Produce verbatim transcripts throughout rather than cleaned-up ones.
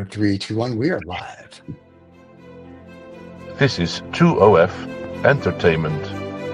three, two, one, we are live. This is two O F Entertainment.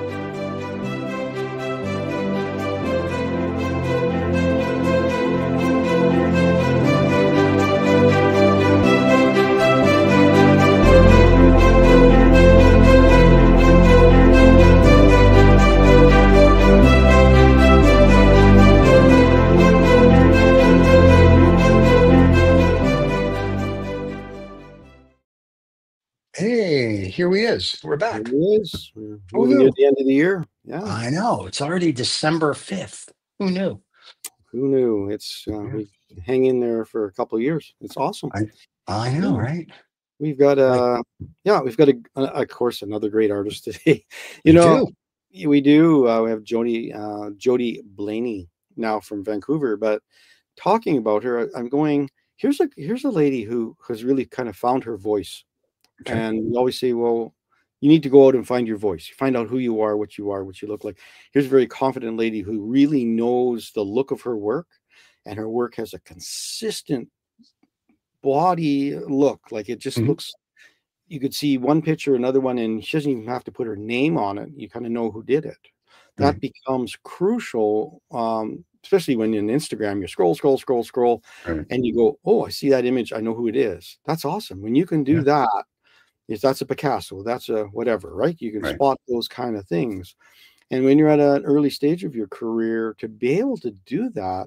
Hey, here he is. We're back. Here he is. We're moving near the end of the year. Yeah. I know. It's already December fifth. Who knew? Who knew? It's uh, Yeah. we hang in there for a couple of years. It's awesome. I, I know, Yeah. right? We've got uh Right. yeah, we've got a, a of course another great artist today. We You know, do. we do. Uh, we have Jodie uh Jodie Blaney now from Vancouver, but talking about her, I'm going, here's a here's a lady who has really kind of found her voice. Okay. And we always say, well, you need to go out and find your voice. Find out who you are, what you are, what you look like. Here's a very confident lady who really knows the look of her work, and her work has a consistent body look. Like it just Mhm. looks, you could see one picture, another one, and she doesn't even have to put her name on it. You kind of know who did it. That Right. becomes crucial, um, especially when in Instagram, you scroll, scroll, scroll, scroll, Right. and you go, oh, I see that image. I know who it is. That's awesome. When you can do Yeah. that, is that's a Picasso, that's a whatever, right? You can Right. spot those kind of things. And when you're at an early stage of your career, to be able to do that,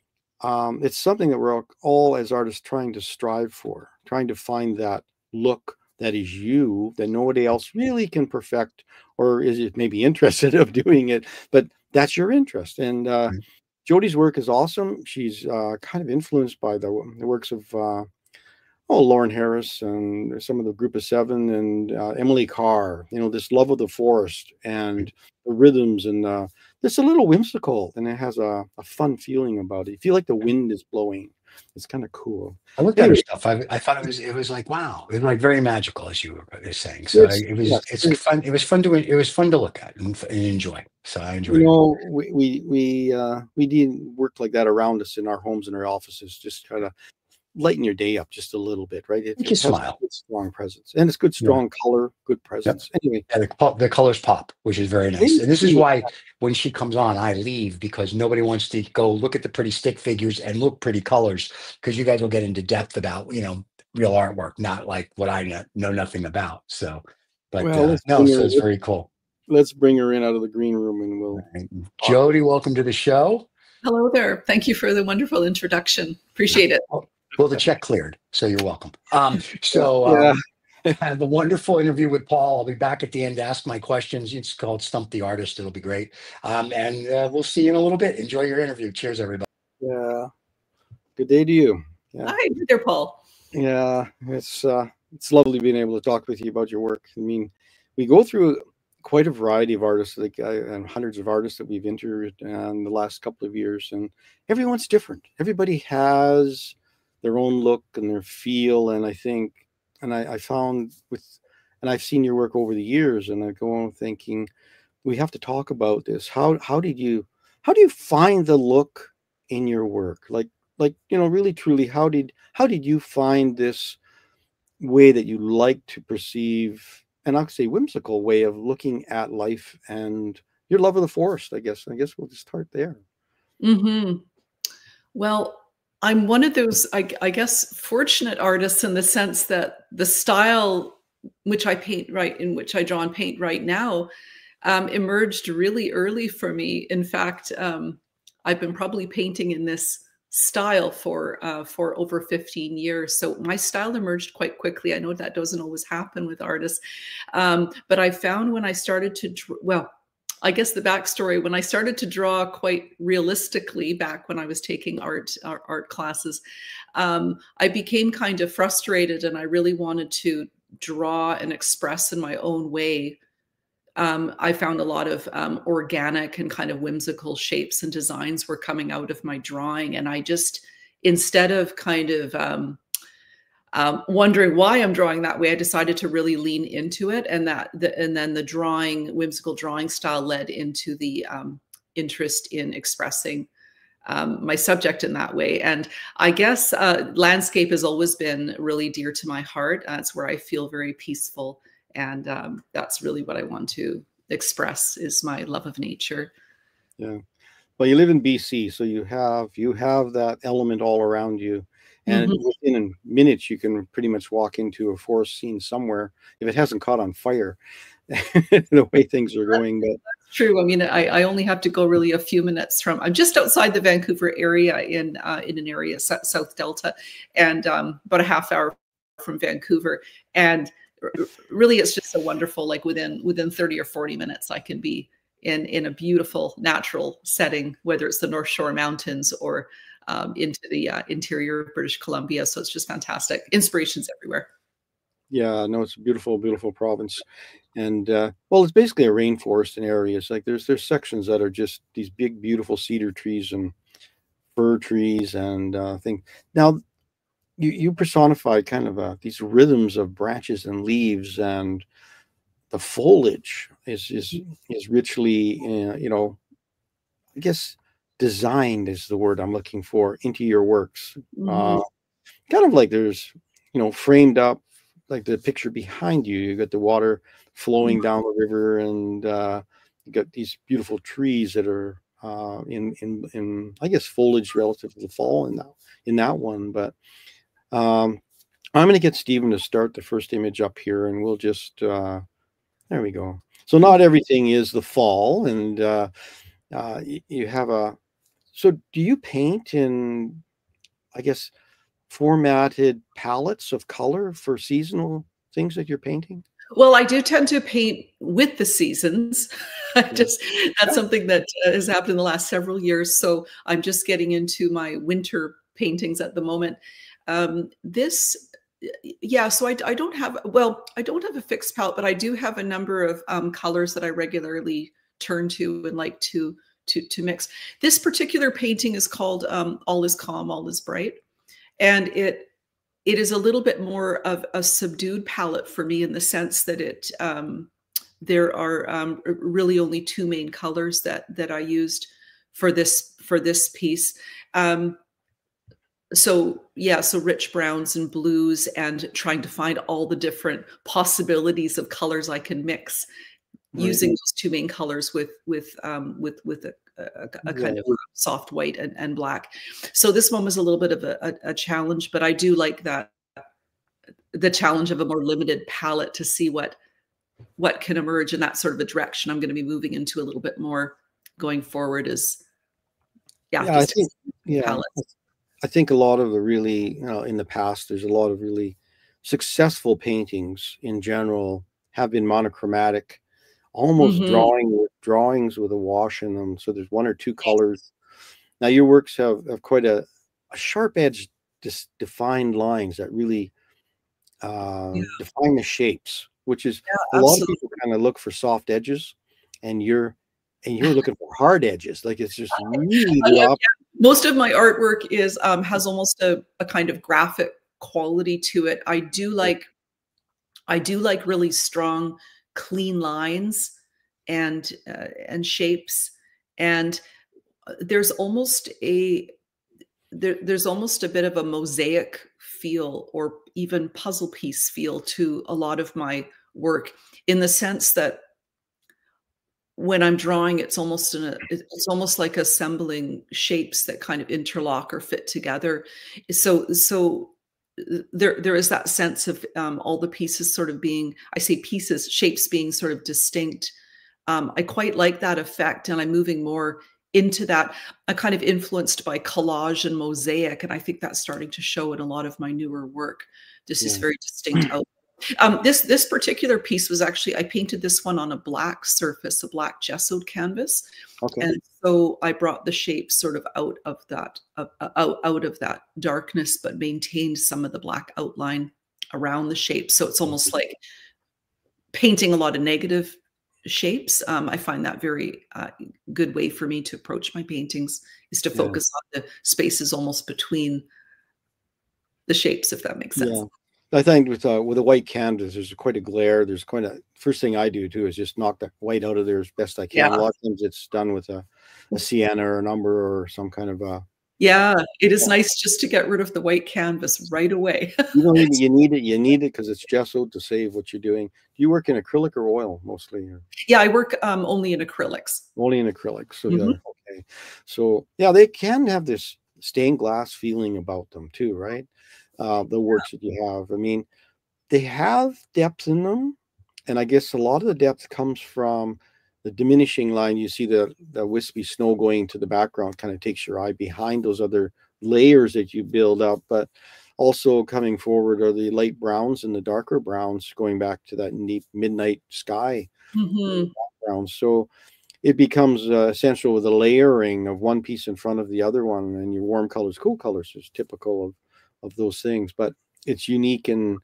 um, it's something that we're all, all as artists trying to strive for, trying to find that look that is you, that nobody else really can perfect, or is it maybe interested of doing it, but that's your interest. And uh, Right. Jodie's work is awesome. She's uh, kind of influenced by the, the works of uh, oh, Lawren Harris and some of the group of seven and uh, Emily Carr, you know, this love of the forest and the rhythms, and uh, it's a little whimsical, and it has a, a fun feeling about it. You feel like the wind is blowing. It's kind of cool. I looked at her Anyway, stuff. I, I thought it was it was like wow, it was like very magical, as you were saying. So I, it's, it was yes, it's it's, fun. It was fun to it was fun to look at and, and enjoy. So I enjoyed you it. know, we we we uh, we need work like that around us in our homes and our offices, just kind of lighten your day up just a little bit, right? It, Make it you has smile. good, strong presence, and it's good, Yeah. strong color, good Yep. presence. Anyway, Yeah, the, pop- the colors pop, which is very nice. they And this is do. why when she comes on, I leave because nobody wants to go look at the pretty stick figures and look pretty colors, because you guys will get into depth about, you know, real artwork, not like what I know, know nothing about. So, but Well, uh, let's no, bring so her, it's very cool. let's bring her in out of the green room, and we'll Right. talk. Jody, welcome to the show. Hello there. Thank you for the wonderful introduction. Appreciate it. Well, the check cleared, so you're welcome. Um, so um, I had the wonderful interview with Paul. I'll be back at the end to ask my questions. It's called Stump the Artist. It'll be great. Um, and uh, we'll see you in a little bit. Enjoy your interview. Cheers, everybody. Yeah. Good day to you. Yeah. Hi there, Paul. Yeah. It's uh, it's lovely being able to talk with you about your work. I mean, we go through quite a variety of artists, like uh, and hundreds of artists that we've interviewed in the last couple of years, and everyone's different. Everybody has their own look and their feel, and I think, and I, I found with, and I've seen your work over the years, and I go on thinking, we have to talk about this. How how did you how do you find the look in your work? Like like you know, really truly, how did how did you find this way that you like to perceive, and I'll say whimsical way of looking at life and your love of the forest? I guess. I guess we'll just start there. Mm-hmm. Well, I'm one of those, I, I guess, fortunate artists in the sense that the style which I paint right, in which I draw and paint right now, um, emerged really early for me. In fact, um, I've been probably painting in this style for uh, for over fifteen years. So my style emerged quite quickly. I know that doesn't always happen with artists, um, but I found when I started to, well, I guess the backstory, when I started to draw quite realistically back when I was taking art art, art classes, um, I became kind of frustrated, and I really wanted to draw and express in my own way. Um, I found a lot of um, organic and kind of whimsical shapes and designs were coming out of my drawing. And I just, instead of kind of um, um, wondering why I'm drawing that way, I decided to really lean into it. And that, the, and then the drawing, whimsical drawing style led into the um, interest in expressing um, my subject in that way. And I guess uh, landscape has always been really dear to my heart. That's where I feel very peaceful. And um, that's really what I want to express, is my love of nature. Yeah. Well, you live in B C, so you have you have that element all around you. And Mm-hmm. within minutes, you can pretty much walk into a forest scene somewhere if it hasn't caught on fire, the way things are going. But true. I mean, I, I only have to go really a few minutes from, I'm just outside the Vancouver area in uh, in an area, South Delta, and um, about a half hour from Vancouver. And really, it's just so wonderful. Like within within thirty or forty minutes, I can be in, in a beautiful natural setting, whether it's the North Shore Mountains or um, into the uh, interior of British Columbia. So it's just fantastic. Inspirations everywhere. Yeah, no, it's a beautiful, beautiful province. And uh, well, it's basically a rainforest in areas. Like there's there's sections that are just these big, beautiful cedar trees and fir trees and uh, things. Now, you you personify kind of uh, these rhythms of branches and leaves, and the foliage is is is richly, uh, you know, I guess designed is the word I'm looking for, into your works. Mm-hmm. Uh, kind of like there's, you know, framed up, like the picture behind you, you got the water flowing down the river, and uh, you got these beautiful trees that are uh, in in in I guess foliage relative to the fall in that in that one. But um, I'm going to get Stephen to start the first image up here, and we'll just uh, there we go. So not everything is the fall, and uh, uh, you, you have a. So do you paint in, I guess, formatted palettes of color for seasonal things that you're painting? Well, I do tend to paint with the seasons. I just that's something that uh, has happened in the last several years. So I'm just getting into my winter paintings at the moment. Um, this, yeah. So I, I don't have well, I don't have a fixed palette, but I do have a number of um, colors that I regularly turn to and like to to to mix. This particular painting is called um, "All Is Calm, All Is Bright," and it. It is a little bit more of a subdued palette for me in the sense that it um, there are um, really only two main colors that that I used for this for this piece. Um, so yeah, so rich browns and blues, and trying to find all the different possibilities of colors I can mix, right, using those two main colors with with um, with with a, a, a kind yeah. of soft white and, and black. So this one was a little bit of a, a, a challenge, but I do like that, the challenge of a more limited palette, to see what what can emerge, in that sort of a direction I'm going to be moving into a little bit more going forward. Is yeah, yeah I think yeah palettes. I think a lot of the really, you know, in the past, there's a lot of really successful paintings in general have been monochromatic, almost mm-hmm. drawing with drawings with a wash in them. So there's one or two colors. Now your works have, have quite a, a sharp edge, dis, defined lines that really uh, yeah. define the shapes, which is yeah, a lot of people kind of look for soft edges, and you're and you're looking for hard edges. Like it's just really the opposite. Most of my artwork is um, has almost a, a kind of graphic quality to it. I do like I do like really strong, clean lines and uh, and shapes, and there's almost a there, there's almost a bit of a mosaic feel, or even puzzle piece feel, to a lot of my work, in the sense that when I'm drawing, it's almost in a it's almost like assembling shapes that kind of interlock or fit together. So so there there is that sense of um, all the pieces sort of being, I say pieces, shapes being sort of distinct. Um, I quite like that effect, and I'm moving more into that. I'm kind of influenced by collage and mosaic, and I think that's starting to show in a lot of my newer work. This yeah. is very distinct out. Um, this this particular piece was actually, I painted this one on a black surface, a black gessoed canvas, okay. and so I brought the shape sort of out of that uh, out out of that darkness, but maintained some of the black outline around the shape. So it's almost like painting a lot of negative shapes. Um, I find that very uh, good way for me to approach my paintings, is to focus yeah. on the spaces almost between the shapes, if that makes sense. Yeah. I think with uh, with a white canvas, there's quite a glare. There's quite a first thing I do too is just knock the white out of there as best I can. Yeah. A lot of times it's done with a, a sienna or an umber or some kind of a. Yeah, it is nice just to get rid of the white canvas right away. You don't need it. You need it. You need it because it's gesso to save what you're doing. Do you work in acrylic or oil mostly? Or? Yeah, I work um, only in acrylics. Only in acrylics. So Mm-hmm. yeah, okay. So yeah, they can have this stained glass feeling about them too, right? Uh, the works that you have. I mean, they have depth in them, and I guess a lot of the depth comes from the diminishing line. You see the the wispy snow going to the background kind of takes your eye behind those other layers that you build up, but also coming forward are the light browns and the darker browns going back to that neat midnight sky Mm-hmm. background. So it becomes uh, essential with the layering of one piece in front of the other one, and your warm colors, cool colors is typical of of those things, but it's unique. And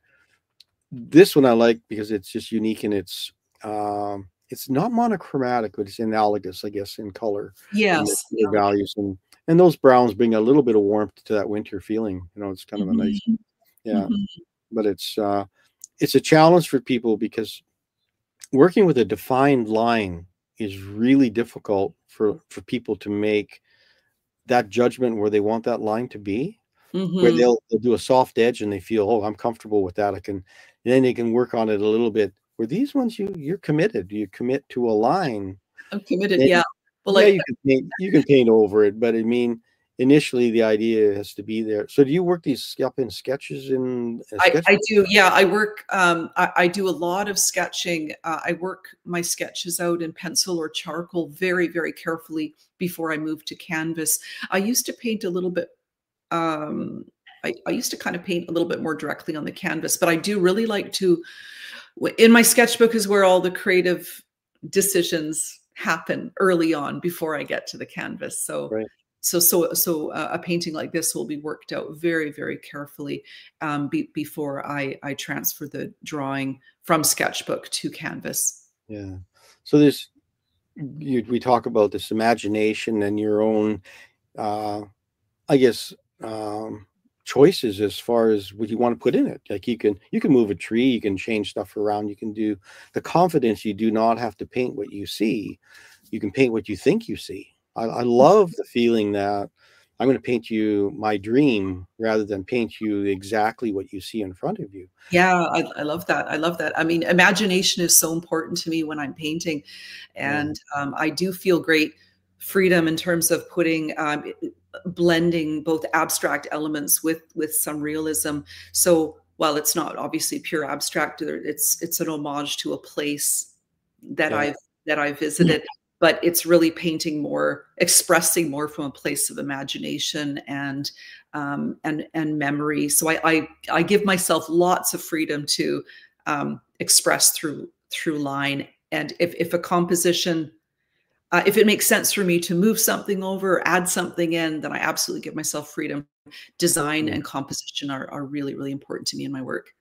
this one I like because it's just unique and it's um it's not monochromatic, but it's analogous, I guess, in color. Yes. And the values and and those browns bring a little bit of warmth to that winter feeling. You know, it's kind of a nice, yeah. Mm-hmm. But it's uh, it's a challenge for people because working with a defined line is really difficult for for people to make that judgment where they want that line to be. Mm-hmm. Where they'll, they'll do a soft edge and they feel, oh, I'm comfortable with that. I can, and then they can work on it a little bit. Where these ones, you you're committed. You commit to a line. I'm committed. Yeah. Well, yeah, like, you can paint, you can paint over it, but I mean, initially the idea has to be there. So do you work these up in sketches in? Uh, I, I do. Yeah, I work. Um, I, I do a lot of sketching. Uh, I work my sketches out in pencil or charcoal very, very carefully before I move to canvas. I used to paint a little bit. Um, I, I used to kind of paint a little bit more directly on the canvas, but I do really like to, in my sketchbook is where all the creative decisions happen early on before I get to the canvas. So, right. so, so, so uh, a painting like this will be worked out very, very carefully um, be, before I, I transfer the drawing from sketchbook to canvas. Yeah. So there's, you, we talk about this imagination and your own, uh, I guess, um choices as far as what you want to put in it. Like you can you can move a tree, you can change stuff around, you can do the confidence. You do not have to paint what you see, you can paint what you think you see. I, I love the feeling that I'm going to paint you my dream rather than paint you exactly what you see in front of you. Yeah, I, I love that. I love that. I mean, imagination is so important to me when I'm painting, and yeah. um, I do feel great freedom in terms of putting um, it, blending both abstract elements with with some realism. So while it's not obviously pure abstract, it's it's an homage to a place that yeah. I've that I visited, but it's really painting more, expressing more from a place of imagination and um, and and memory. So I, I I give myself lots of freedom to um, express through through line. And if if a composition Uh, if it makes sense for me to move something over or add something in, then I absolutely give myself freedom. Design and composition are, are really, really important to me in my work.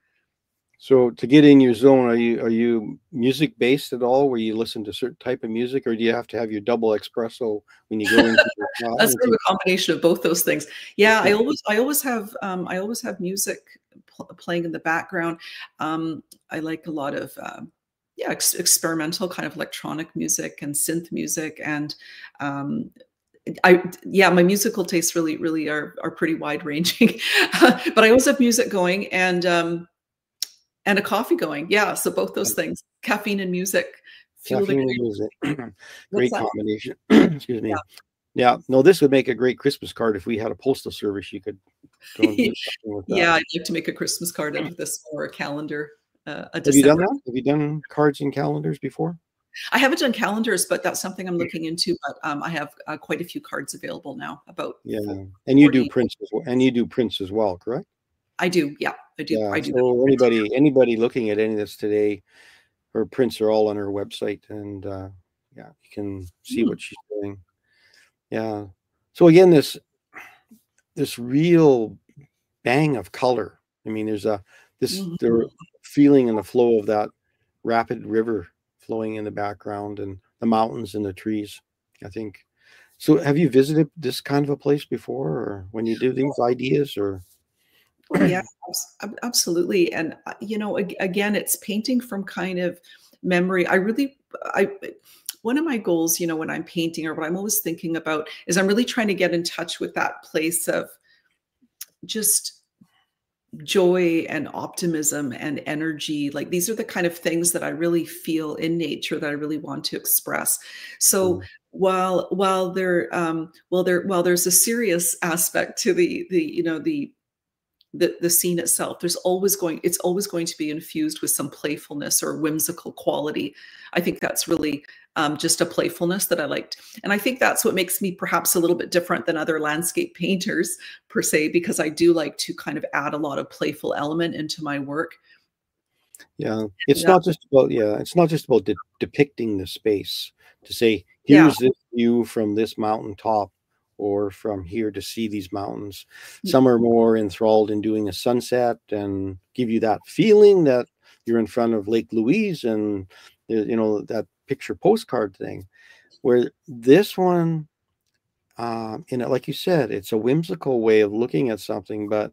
So to get in your zone, are you are you music based at all, where you listen to a certain type of music, or do you have to have your double espresso when you go into your That's sort of a combination of both those things. Yeah, I always I always have um, I always have music pl playing in the background. Um, I like a lot of uh, yeah, ex experimental kind of electronic music and synth music. And um, I, yeah, my musical tastes really, really are, are pretty wide ranging, but I always have music going and, um, and a coffee going. Yeah. So both those things, caffeine and music. Caffeine and music. Great combination. Excuse me. Yeah. Yeah. No, this would make a great Christmas card if we had a postal service. You could go and do something with that. Yeah. I'd like to make a Christmas card out of this or a calendar. Uh, a Have you done that? Have you done cards and calendars before? I haven't done calendars, but that's something I'm looking into. But um, I have uh, quite a few cards available now. About yeah, and you do prints as well, and you do prints as well, correct? I do. Yeah, I do. Yeah, I do. So anybody, anybody looking at any of this today, her prints are all on her website, and uh, yeah, you can see mm. what she's doing. Yeah. So again, this this real bang of color. I mean, there's a this mm-hmm. the feeling and the flow of that rapid river flowing in the background and the mountains and the trees, I think. So have you visited this kind of a place before, or when you do these ideas, or? Oh yeah, abs- absolutely. And uh, you know, ag- again, it's painting from kind of memory. I really, I one of my goals, you know, when I'm painting or what I'm always thinking about is I'm really trying to get in touch with that place of just joy and optimism and energy. Like these are the kind of things that I really feel in nature that I really want to express. So Mm. while while there um while there while there's a serious aspect to the the you know the the the scene itself, there's always going it's always going to be infused with some playfulness or whimsical quality. I think that's really um, just a playfulness that I liked, and I think that's what makes me perhaps a little bit different than other landscape painters per se, because I do like to kind of add a lot of playful element into my work. Yeah, it's Yeah, not just about yeah, it's not just about de depicting the space to say, yeah, here's this view from this mountaintop or from here to see these mountains. y- Some are more enthralled in doing a sunset and give you that feeling that you're in front of Lake Louise and uh, you know that picture postcard thing. Where this one, um, you know, like you said, it's a whimsical way of looking at something, but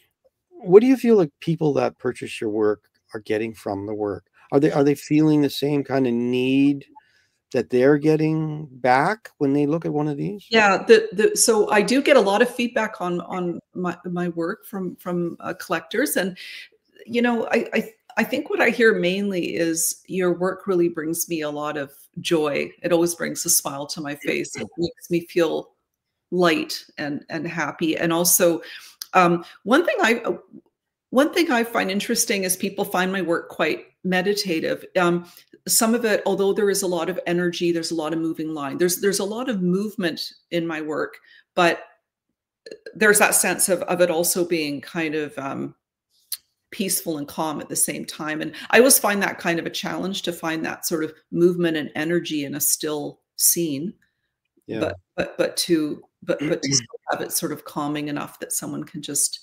what do you feel like people that purchase your work are getting from the work? Are they are they feeling the same kind of need that they're getting back when they look at one of these? yeah. The the so I do get a lot of feedback on on my my work from from uh, collectors, and you know, I, I I think what I hear mainly is your work really brings me a lot of joy. It always brings a smile to my face. It makes me feel light and and happy. And also, um, one thing I uh, one thing I find interesting is people find my work quite meditative. Um, some of it, although there is a lot of energy, there's a lot of moving line. There's there's a lot of movement in my work, but there's that sense of of it also being kind of um, peaceful and calm at the same time. And I always find that kind of a challenge to find that sort of movement and energy in a still scene, Yeah. but but but to but but to still have it sort of calming enough that someone can just,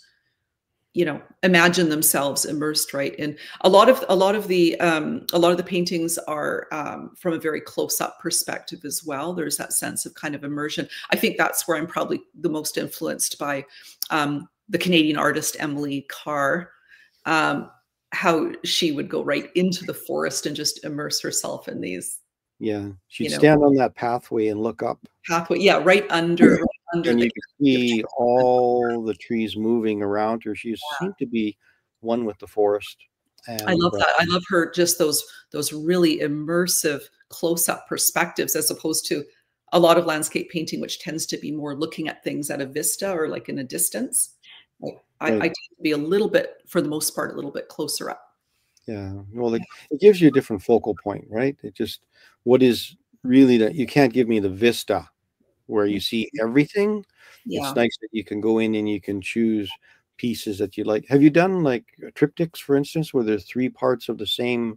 you know, imagine themselves immersed right in a lot of a lot of the um a lot of the paintings are um from a very close-up perspective as well. There's that sense of kind of immersion. I think that's where I'm probably the most influenced by um the Canadian artist Emily Carr, um, how she would go right into the forest and just immerse herself in these, Yeah. She'd you know, stand on that pathway and look up, pathway. Yeah, right under, right under and the. you could see all the trees moving around her. She seemed to be one with the forest. I And love uh, that. I love her just those those really immersive close-up perspectives, as opposed to a lot of landscape painting, which tends to be more looking at things at a vista or like in a distance. Like I, I right. tend to be a little bit, for the most part, a little bit closer up. Yeah. Well, it, it gives you a different focal point, right? It just, what is really that you can't give me the vista where you see everything. It's Yeah. nice that you can go in and you can choose pieces that you like. Have you done like triptychs, for instance, where there's three parts of the same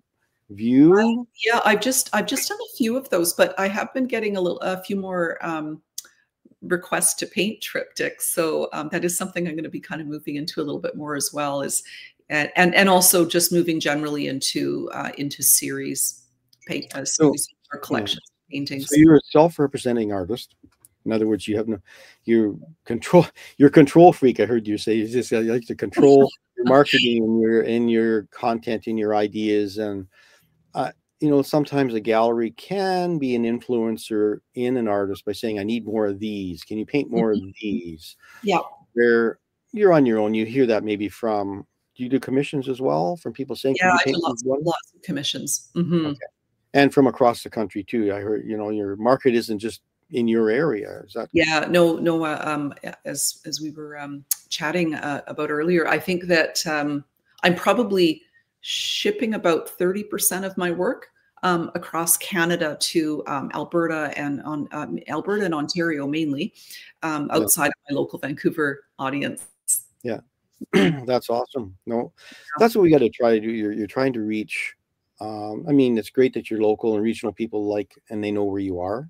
view? Yeah, I've just I've just done a few of those, but I have been getting a little a few more um, requests to paint triptychs. So um, that is something I'm going to be kind of moving into a little bit more as well. Is and and, and also just moving generally into uh, into series paint uh, So, series or yeah. collections of paintings. So you're a self-representing artist. In other words, you have no, you control, you're a control freak. I heard you say you just uh, you like to control your marketing and your and your content and your ideas. And uh, you know, sometimes a gallery can be an influencer in an artist by saying, "I need more of these. Can you paint more of these?" Yeah, Where you're on your own, you hear that maybe from. Do you do commissions as well from people saying, yeah, "Can you I do paint me lots one?" lots of commissions. Hmm. Okay. And from across the country too. I heard, you know, your market isn't just in your area. Is that? Yeah, no, no. Uh, um, as as we were um, chatting uh, about earlier, I think that um, I'm probably shipping about thirty percent of my work um, across Canada to um, Alberta and on um, Alberta and Ontario mainly, um, Yeah. outside of my local Vancouver audience. Yeah. That's awesome. No, that's what we got to try to do. You're, you're trying to reach. Um, I mean, it's great that you're local and regional people like, and they know where you are.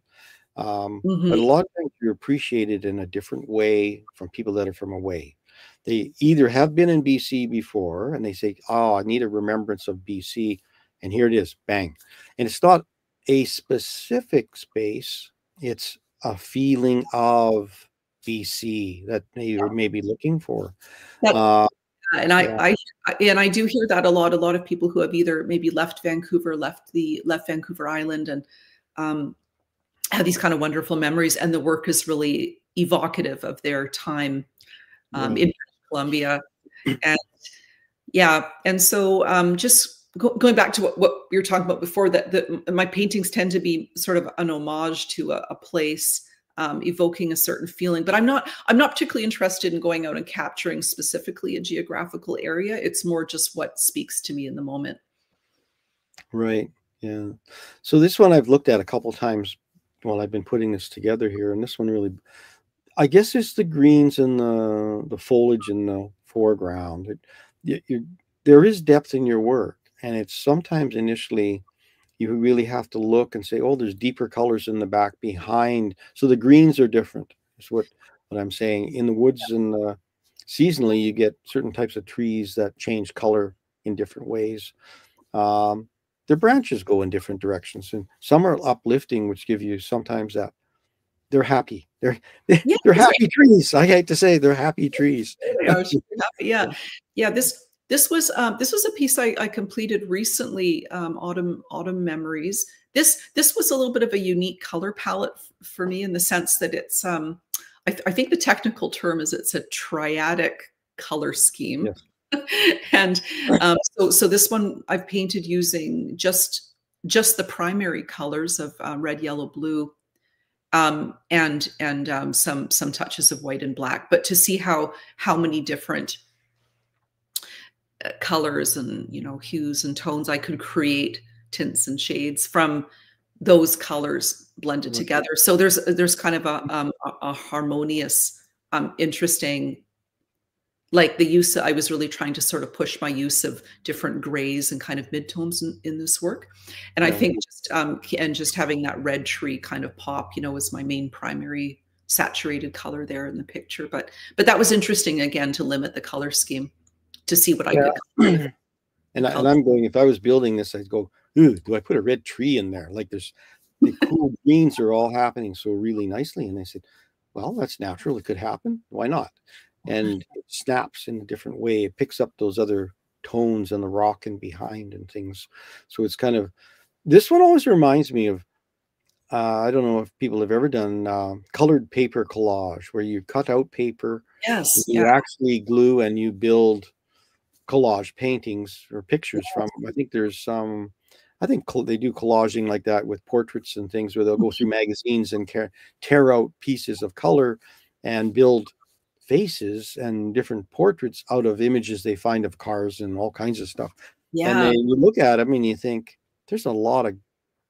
Um, Hmm. but a lot of times you're appreciated in a different way from people that are from away. They either have been in B C before and they say, "Oh, I need a remembrance of B C." And here it is, bang. And it's not a specific space, it's a feeling of B C that they may be looking for. That Uh, And I, Yeah. I, I, and I do hear that a lot. A lot of people who have either maybe left Vancouver, left the left Vancouver Island, and um, have these kind of wonderful memories. And the work is really evocative of their time um, Right. in Colombia. And yeah, and so um, just go, going back to what, what you were talking about before, that, that my paintings tend to be sort of an homage to a, a place. Um, evoking a certain feeling, but I'm not. I'm not particularly interested in going out and capturing specifically a geographical area. It's more just what speaks to me in the moment. Right. Yeah. So this one I've looked at a couple times while I've been putting this together here, and this one really, I guess, it's the greens and the the foliage in the foreground. It, you, you, there is depth in your work, and it's sometimes initially, you really have to look and say, oh, there's deeper colors in the back behind. So the greens are different. Is what, what I'm saying. In the woods and uh, seasonally, you get certain types of trees that change color in different ways. Um, their branches go in different directions. And some are uplifting, which give you sometimes that they're happy. They're, Yeah, they're happy trees. I hate to say they're happy trees. They are super happy. Yeah. Yeah. This, This was um, this was a piece I, I completed recently, um, autumn autumn memories. This this was a little bit of a unique color palette for me in the sense that it's um, I, th I think the technical term is it's a triadic color scheme, yes. and um, so so this one I've painted using just just the primary colors of uh, red, yellow, blue, um, and and um, some some touches of white and black. But to see how how many different colors and, you know, hues and tones I could create, tints and shades from those colors blended mm-hmm. together. So there's there's kind of a um, a, a harmonious, um, interesting, like the use. I was really trying to sort of push my use of different grays and kind of midtones in, in this work, and yeah. I think just um, and just having that red tree kind of pop, you know, was my main primary saturated color there in the picture. But but that was interesting again to limit the color scheme, to see what I yeah. could. and, I, and I'm going, if I was building this, I'd go, ooh, do I put a red tree in there? Like there's the cool greens are all happening so really nicely. And I said, well, that's natural. It could happen. Why not? And it snaps in a different way. It picks up those other tones and the rock and behind and things. So it's kind of, this one always reminds me of, uh, I don't know if people have ever done uh, colored paper collage, where you cut out paper. Yes. You yeah. actually glue and you build collage paintings or pictures from. I think there's some, I think they do collaging like that with portraits and things, where they'll go through magazines and tear out pieces of color and build faces and different portraits out of images they find of cars and all kinds of stuff. Yeah. And then you look at them and you think there's a lot of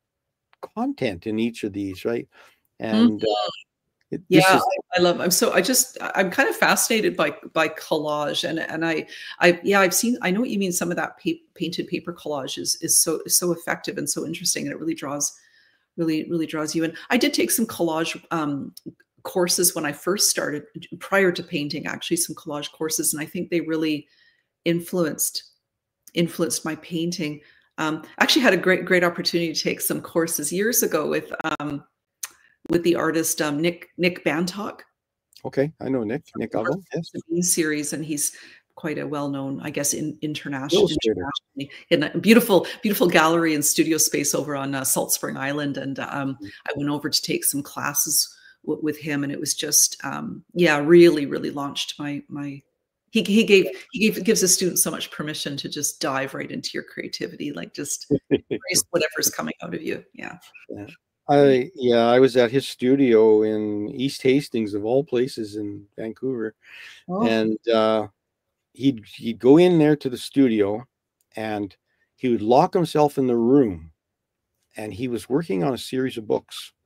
content in each of these, right? And mm-hmm. uh, It, yeah, is, I, I love. I'm so. I just. I'm kind of fascinated by by collage, and and I, I yeah, I've seen. I know what you mean. Some of that pa painted paper collage is is so so effective and so interesting, and it really draws, really really draws you in. I did take some collage um, courses when I first started, prior to painting. Actually, some collage courses, and I think they really influenced influenced my painting. Um, actually, had a great great opportunity to take some courses years ago with. Um, with the artist um, Nick Nick Bantock. Okay, I know Nick. Nick Oven, yes. The series, and he's quite a well-known, I guess, in international, internationally, in a beautiful, beautiful gallery and studio space over on uh, Salt Spring Island. And um, mm-hmm. I went over to take some classes w with him, and it was just, um, yeah, really, really launched my my. He he gave he gave gives a student so much permission to just dive right into your creativity, like just embrace whatever's coming out of you. Yeah. Yeah. I yeah, I was at his studio in East Hastings, of all places, in Vancouver, oh. and uh, he'd he'd go in there to the studio, and he would lock himself in the room, and he was working on a series of books,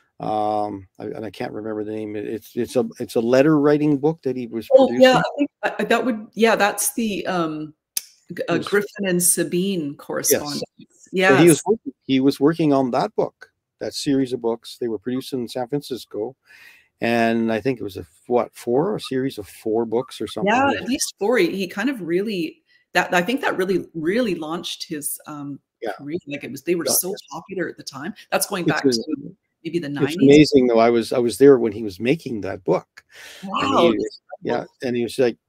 um, I, and I can't remember the name. It's it's a it's a letter writing book that he was. Oh producing. yeah, I think that would yeah, that's the um, uh, Griffin and Sabine correspondence. Yes, yes. So he was working, he was working on that book. That series of books. They were produced in San Francisco, and I think it was a what four a series of four books or something. Yeah, at least four. He kind of really that I think that really really launched his um yeah. career. Like it was they were yeah. so popular at the time. That's going back was, to maybe the nineties. It's amazing though. I was I was there when he was making that book. Wow. And he, yeah, and he was like,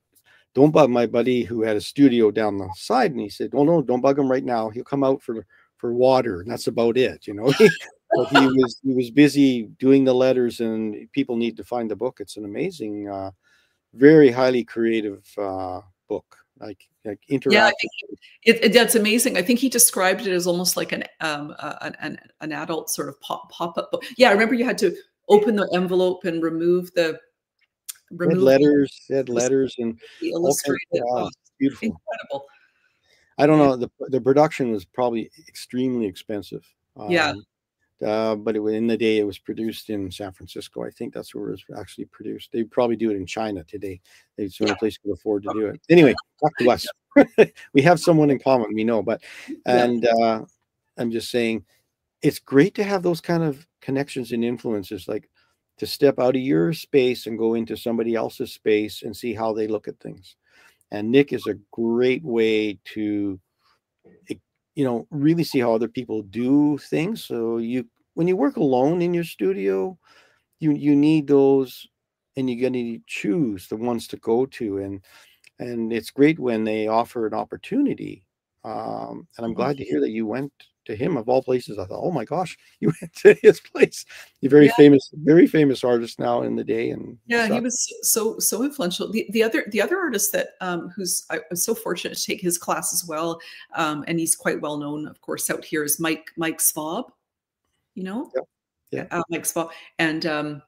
don't bug my buddy who had a studio down the side. And he said, oh, no, don't bug him right now. He'll come out for, for water. And that's about it, you know. But he was he was busy doing the letters, and people need to find the book. It's an amazing, uh, very highly creative uh, book. Like, like interactive. Yeah, I think it, it, that's amazing. I think he described it as almost like an um uh, an an adult sort of pop pop up book. Yeah, I remember you had to open the envelope and remove the remove had letters, had letters, and illustrated. Wow, Oh, beautiful, incredible. I don't know. The the production was probably extremely expensive. Um, yeah. Uh, but it, in the day, it was produced in San Francisco. I think that's where it was actually produced. They probably do it in China today. It's the only place could afford to do it. Anyway, back to us. We have someone in common, we know. But and uh, I'm just saying, it's great to have those kind of connections and influences, like to step out of your space and go into somebody else's space and see how they look at things. And Nick is a great way to, you know, really see how other people do things. So you, when you work alone in your studio, you you need those, and you're going to choose the ones to go to, and and it's great when they offer an opportunity. Um, and I'm glad to hear that you went to him of all places. I thought, oh my gosh, you went to his place. You're very yeah. famous, very famous artist now in the day. And yeah, stuff. He was so so influential. The the other the other artist that um, who's I was so fortunate to take his class as well, um, and he's quite well known, of course, out here is Mike Mike Svab. You know, yeah, yeah. Uh, Mike Svab, and um,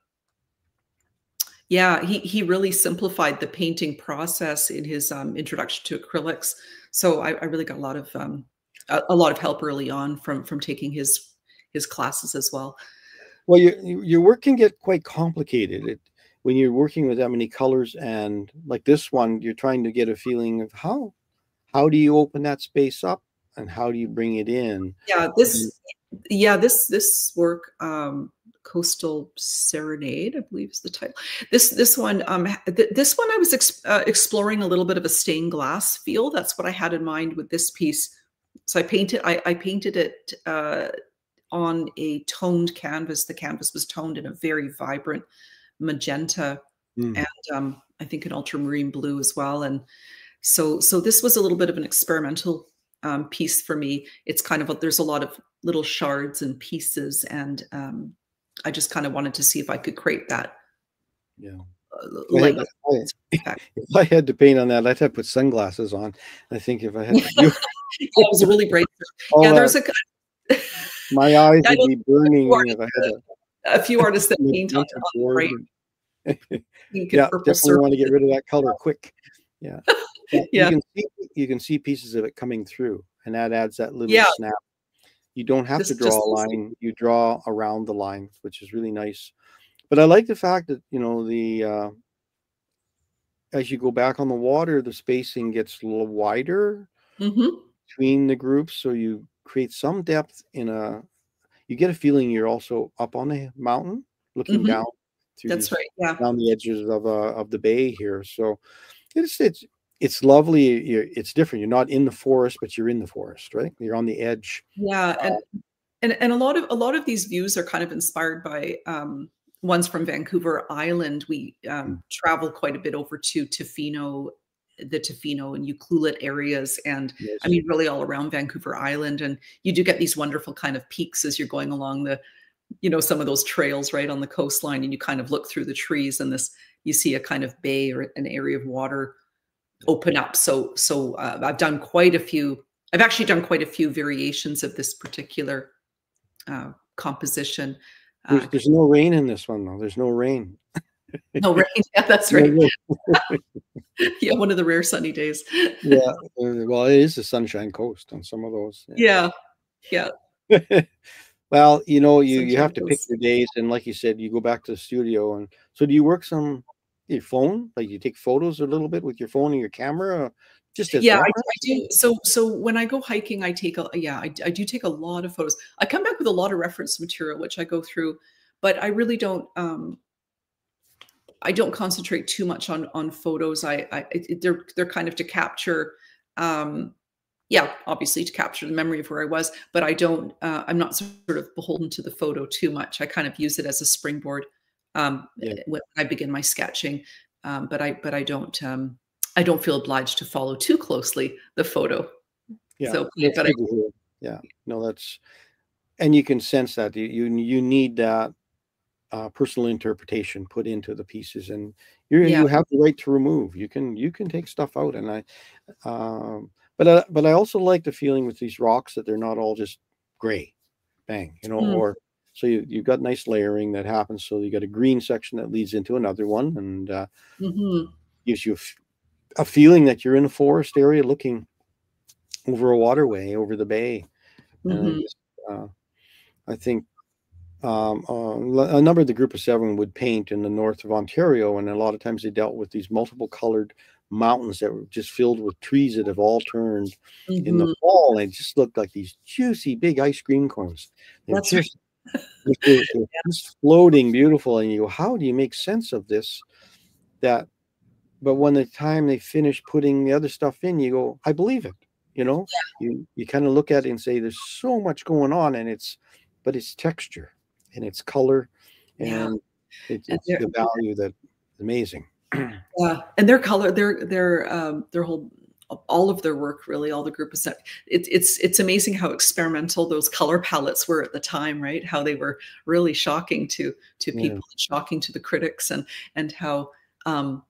yeah, he he really simplified the painting process in his um, introduction to acrylics. So I, I really got a lot of um, a, a lot of help early on from from taking his his classes as well. Well, your your work can get quite complicated it, when you're working with that many colors, and like this one, you're trying to get a feeling of how how do you open that space up and how do you bring it in? Yeah, this yeah this this work. Um, Coastal Serenade, I believe is the title. This this one, um, th this one I was ex uh, exploring a little bit of a stained glass feel. That's what I had in mind with this piece. So I painted I, I painted it uh, on a toned canvas. The canvas was toned in a very vibrant magenta mm. and um, I think an ultramarine blue as well. And so so this was a little bit of an experimental um, piece for me. It's kind of a, there's a lot of little shards and pieces, and um, I just kind of wanted to see if I could create that. Yeah. Uh, like, I had, I, if I had to paint on that, I'd have to put sunglasses on. I think if I had to do it was a really bright. Oh, yeah, there's a. My eyes would be burning if I had to. A few artists that paint on, on bright. Yeah, definitely surface. Want to get rid of that color quick. Yeah. yeah. You can see you can see pieces of it coming through, and that adds that little yeah. snap. You don't have just, to draw a line. You draw around the line, which is really nice. But I like the fact that, you know, the uh, as you go back on the water, the spacing gets a little wider mm-hmm. between the groups. So you create some depth in a, you get a feeling you're also up on the mountain looking mm-hmm. down. Through That's these, right. Yeah. Down the edges of, uh, of the bay here. So it's, it's, It's lovely. You're, it's different. You're not in the forest, but you're in the forest, right? You're on the edge. Yeah, and and and a lot of a lot of these views are kind of inspired by um, ones from Vancouver Island. We um, mm. travel quite a bit over to Tofino, the Tofino and Ucluelet areas, and yes. I mean really all around Vancouver Island. And you do get these wonderful kind of peaks as you're going along the, you know, some of those trails right on the coastline, and you kind of look through the trees, and this you see a kind of bay or an area of water open up. So, so uh, I've done quite a few, I've actually done quite a few variations of this particular uh, composition. Uh, there's, there's no rain in this one though. There's no rain. No rain. Yeah, that's right. Yeah. One of the rare sunny days. Yeah. Well, it is a sunshine coast on some of those. Yeah. Yeah. yeah. Well, you know, you, you have to pick your days. And like you said, you go back to the studio. And so do you work some, your phone, like you take photos a little bit with your phone and your camera, just as yeah I, I do. So so when I go hiking, I take a yeah I, I do take a lot of photos. I come back with a lot of reference material which I go through, but I really don't um I don't concentrate too much on on photos. I I it, they're they're kind of to capture um yeah obviously to capture the memory of where I was, but I don't uh, I'm not sort of beholden to the photo too much. I kind of use it as a springboard um yeah. when I begin my sketching, um but I but I don't um I don't feel obliged to follow too closely the photo. Yeah, So, that's but I, good to hear. Yeah, no, that's, and you can sense that you you, you need that uh, personal interpretation put into the pieces, and you yeah, you have the right to remove. You can you can take stuff out, and I, um, but I, but I also like the feeling with these rocks that they're not all just gray, bang, you know, mm, or so you you've got nice layering that happens. So you got a green section that leads into another one, and uh, mhm, gives you a, f- a feeling that you're in a forest area looking over a waterway, over the bay, and I mhm. just uh, I think um, uh, a number of the group of seven would paint in the north of Ontario, and a lot of times they dealt with these multiple colored mountains that were just filled with trees that have all turned in the Mhm. fall, and it just looked like these juicy big ice cream cones. They're That's right. just they're, they're just floating beautiful, and you go, how do you make sense of this? That, but when the time they finish putting the other stuff in, you go, I believe it. You know, you you kind of look at it and say, there's so much going on, and it's, but it's texture and it's color, Yeah, and it's and it's their the value that amazing. yeah, and their color, their their um, their whole all of their work, really, all the group of set. It's it's it's amazing how experimental those color palettes were at the time, right? How they were really shocking to to Yeah, people, shocking to the critics, and and how um,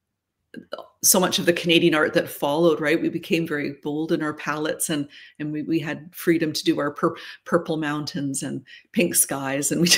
so much of the Canadian art that followed, right? We became very bold in our palettes, and and we, we had freedom to do our pur purple mountains and pink skies, and we,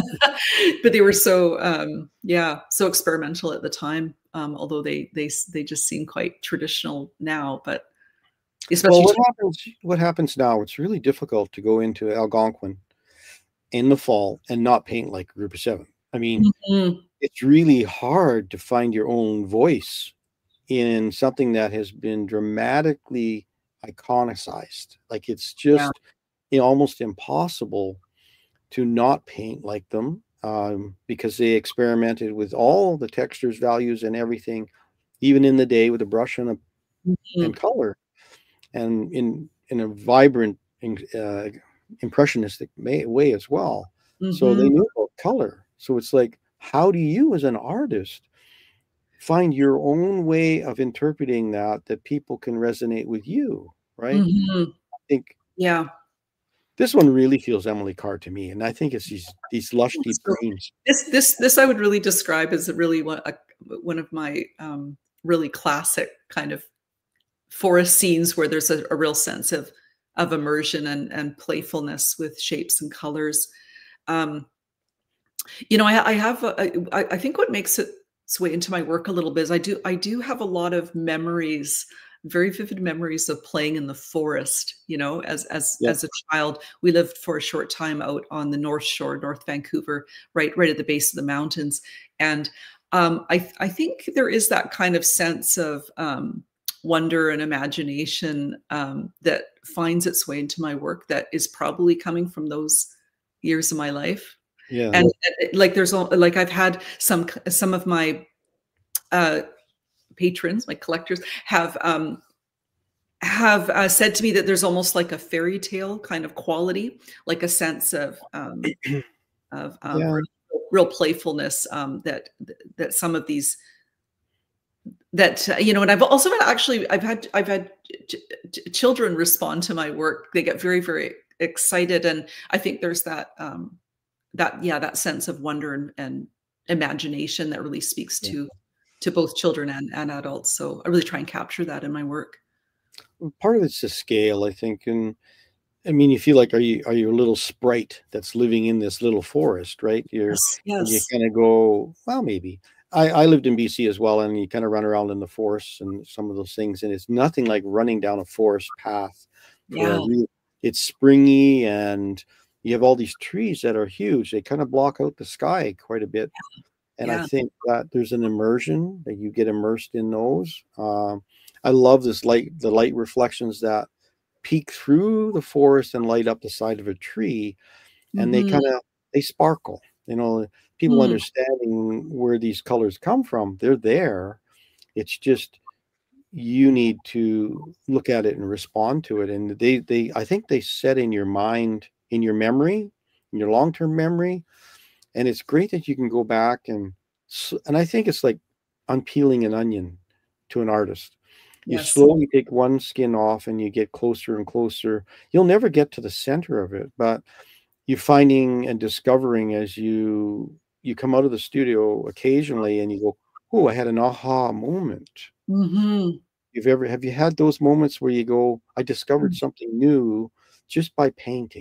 but they were so um, yeah, so experimental at the time. Um, although they they they just seem quite traditional now, but well, especially what happens what happens now, it's really difficult to go into Algonquin in the fall and not paint like a group of seven. I mean, Mhm. it's really hard to find your own voice in something that has been dramatically iconicized. Like, it's Yeah. just, you know, almost impossible to not paint like them, um, because they experimented with all the textures, values, and everything, even in the day, with a brush and a and Mhm. color, and in in a vibrant, uh, impressionistic may, way as well. So they Mhm. knew about color. So it's like, how do you, as an artist, find your own way of interpreting that that people can resonate with you, right? Mhm. I think Yeah. this one really feels Emily Carr to me, and I think it's these these lush deep So greens. this this this I would really describe as a really one a, one of my um, really classic kind of forest scenes where there's a, a real sense of of immersion and and playfulness with shapes and colors. Um, you know, I, I have a, I, I think what makes it its way into my work a little bit is I do I do have a lot of memories, very vivid memories of playing in the forest. You know, as as Yeah, as a child, we lived for a short time out on the North Shore, North Vancouver, right right at the base of the mountains, and um, I I think there is that kind of sense of um, wonder and imagination um, that finds its way into my work that is probably coming from those years of my life. yeah. And, and like there's al- like I've had some some of my uh, patrons, my collectors, have um, have uh, said to me that there's almost like a fairy tale kind of quality, like a sense of um, of um, Yeah. real, real playfulness um, that that some of these that uh, you know, and I've also had actually I've had I've had ch ch children respond to my work. They get very very excited, and I think there's that um, that yeah that sense of wonder and, and imagination that really speaks Yeah. to to both children and, and adults. So I really try and capture that in my work. Part of it's the scale, I think, and I mean, you feel like, are you are you a little sprite that's living in this little forest, right? You're, Yes, and you yes, kind of go, well, maybe. I, I lived in B C as well, and you kind of run around in the forests and some of those things, and it's nothing like running down a forest path for a yeah, real. It's springy, and you have all these trees that are huge. They kind of block out the sky quite a bit, and I yeah. think that there's an immersion that you get immersed in those. Um, I love this light, the light reflections that peek through the forest and light up the side of a tree, and they Hmm. kind of, they sparkle. You know, people Hmm. understanding where these colors come from, they're there. It's just, you need to look at it and respond to it, and they they I think they set in your mind, in your memory, in your long-term memory, and it's great that you can go back and and I think it's like unpeeling an onion. to an artist. You Yes. slowly take one skin off and you get closer and closer. You'll never get to the center of it, but you're finding and discovering as you you come out of the studio occasionally and you go, oh, I had an aha moment. Mm-hmm. You've ever have you had those moments where you go, I discovered something new just by painting?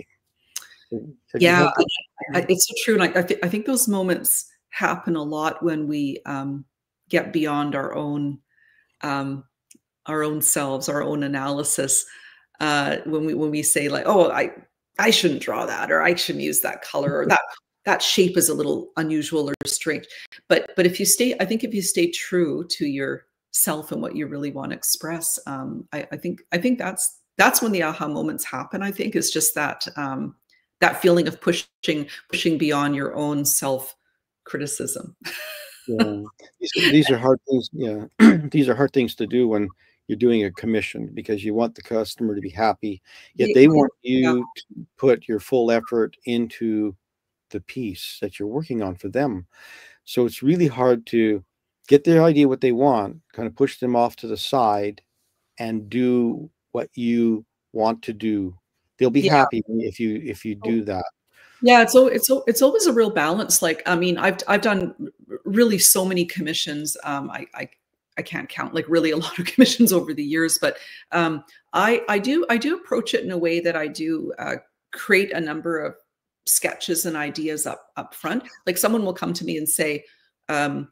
Have you Yeah, had those? I, I, it's so true. And I, I, th I think those moments happen a lot when we um, get beyond our own um, our own selves, our own analysis. Uh, when we when we say like, oh, I I shouldn't draw that, or I shouldn't use that color, or that that shape is a little unusual or strange. But but if you stay, I think if you stay true to yourself and what you really want to express, um, I, I think I think that's that's when the aha moments happen. I think is just that um, that feeling of pushing pushing beyond your own self criticism. Yeah. These, these are hard things. Yeah, these are hard things to do when you're doing a commission because you want the customer to be happy, yet they want you to put your full effort into the piece that you're working on for them. So it's really hard to get their idea what they want, kind of push them off to the side and do what you want to do. They'll be Yeah. happy if you if you do that. Yeah, it's it's it's always a real balance. Like, I mean, I've I've done really so many commissions. Um, I, I I can't count like really a lot of commissions over the years, but um, I I do I do approach it in a way that I do uh, create a number of sketches and ideas up up front. Like someone will come to me and say, um,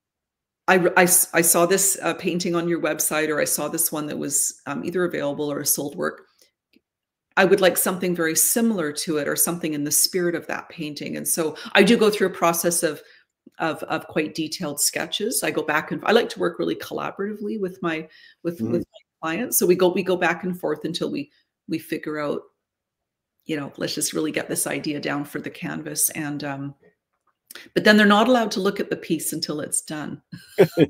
I, I, I saw this uh, painting on your website, or I saw this one that was um, either available or a sold work. I would like something very similar to it or something in the spirit of that painting. And so I do go through a process of, of, of quite detailed sketches. I go back and I like to work really collaboratively with my, with, mm-hmm. with my clients. So we go, we go back and forth until we, we figure out, you know, let's just really get this idea down for the canvas. And, um, but then they're not allowed to look at the piece until it's done. good,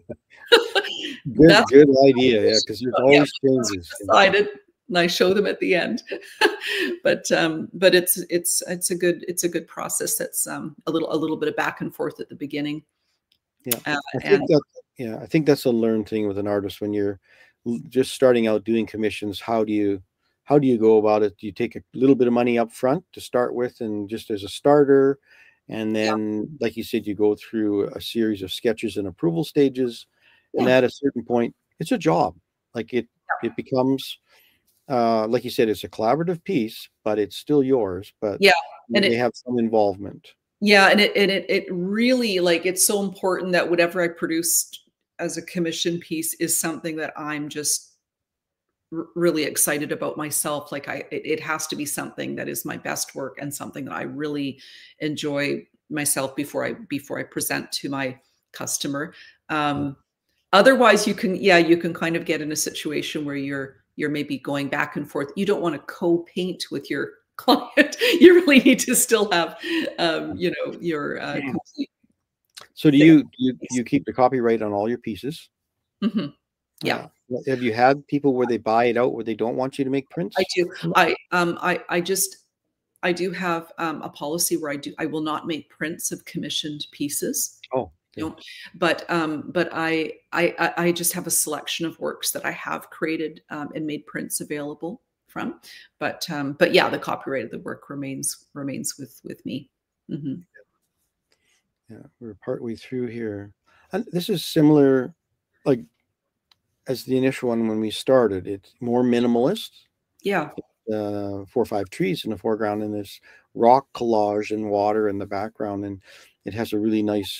good idea. Yeah. Cause there's always yeah, changes. Decided. And I show them at the end, but um, but it's it's it's a good it's a good process. That's um, a little a little bit of back and forth at the beginning. Yeah, uh, I think and, that, yeah, I think that's a learned thing with an artist when you're just starting out doing commissions. How do you how do you go about it? Do you take a little bit of money up front to start with, and just as a starter, and then, yeah. like you said, you go through a series of sketches and approval stages, yeah. and at a certain point, it's a job. Like it yeah. it becomes. Uh, like you said, it's a collaborative piece, but it's still yours. But yeah, and they it, have some involvement. Yeah, and it and it it really like it's so important that whatever I produce as a commission piece is something that I'm just r really excited about myself. Like I, it, it has to be something that is my best work and something that I really enjoy myself before I before I present to my customer. Um, otherwise, you can yeah, you can kind of get in a situation where you're you're maybe going back and forth. You don't want to co-paint with your client. You really need to still have, um, you know, your uh, complete. So do you, you you keep the copyright on all your pieces? Mm-hmm. Yeah. Uh, have you had people where they buy it out where they don't want you to make prints? I do. I um I I just I do have um, a policy where I do I will not make prints of commissioned pieces. Oh. You know, but um, but I, I I just have a selection of works that I have created um, and made prints available from. But um, but yeah, the copyright of the work remains remains with with me. Mm-hmm. Yeah, we're partway through here, and this is similar, like as the initial one when we started. It's more minimalist. Yeah. Uh, four or five trees in the foreground, and this rock collage and water in the background, and it has a really nice.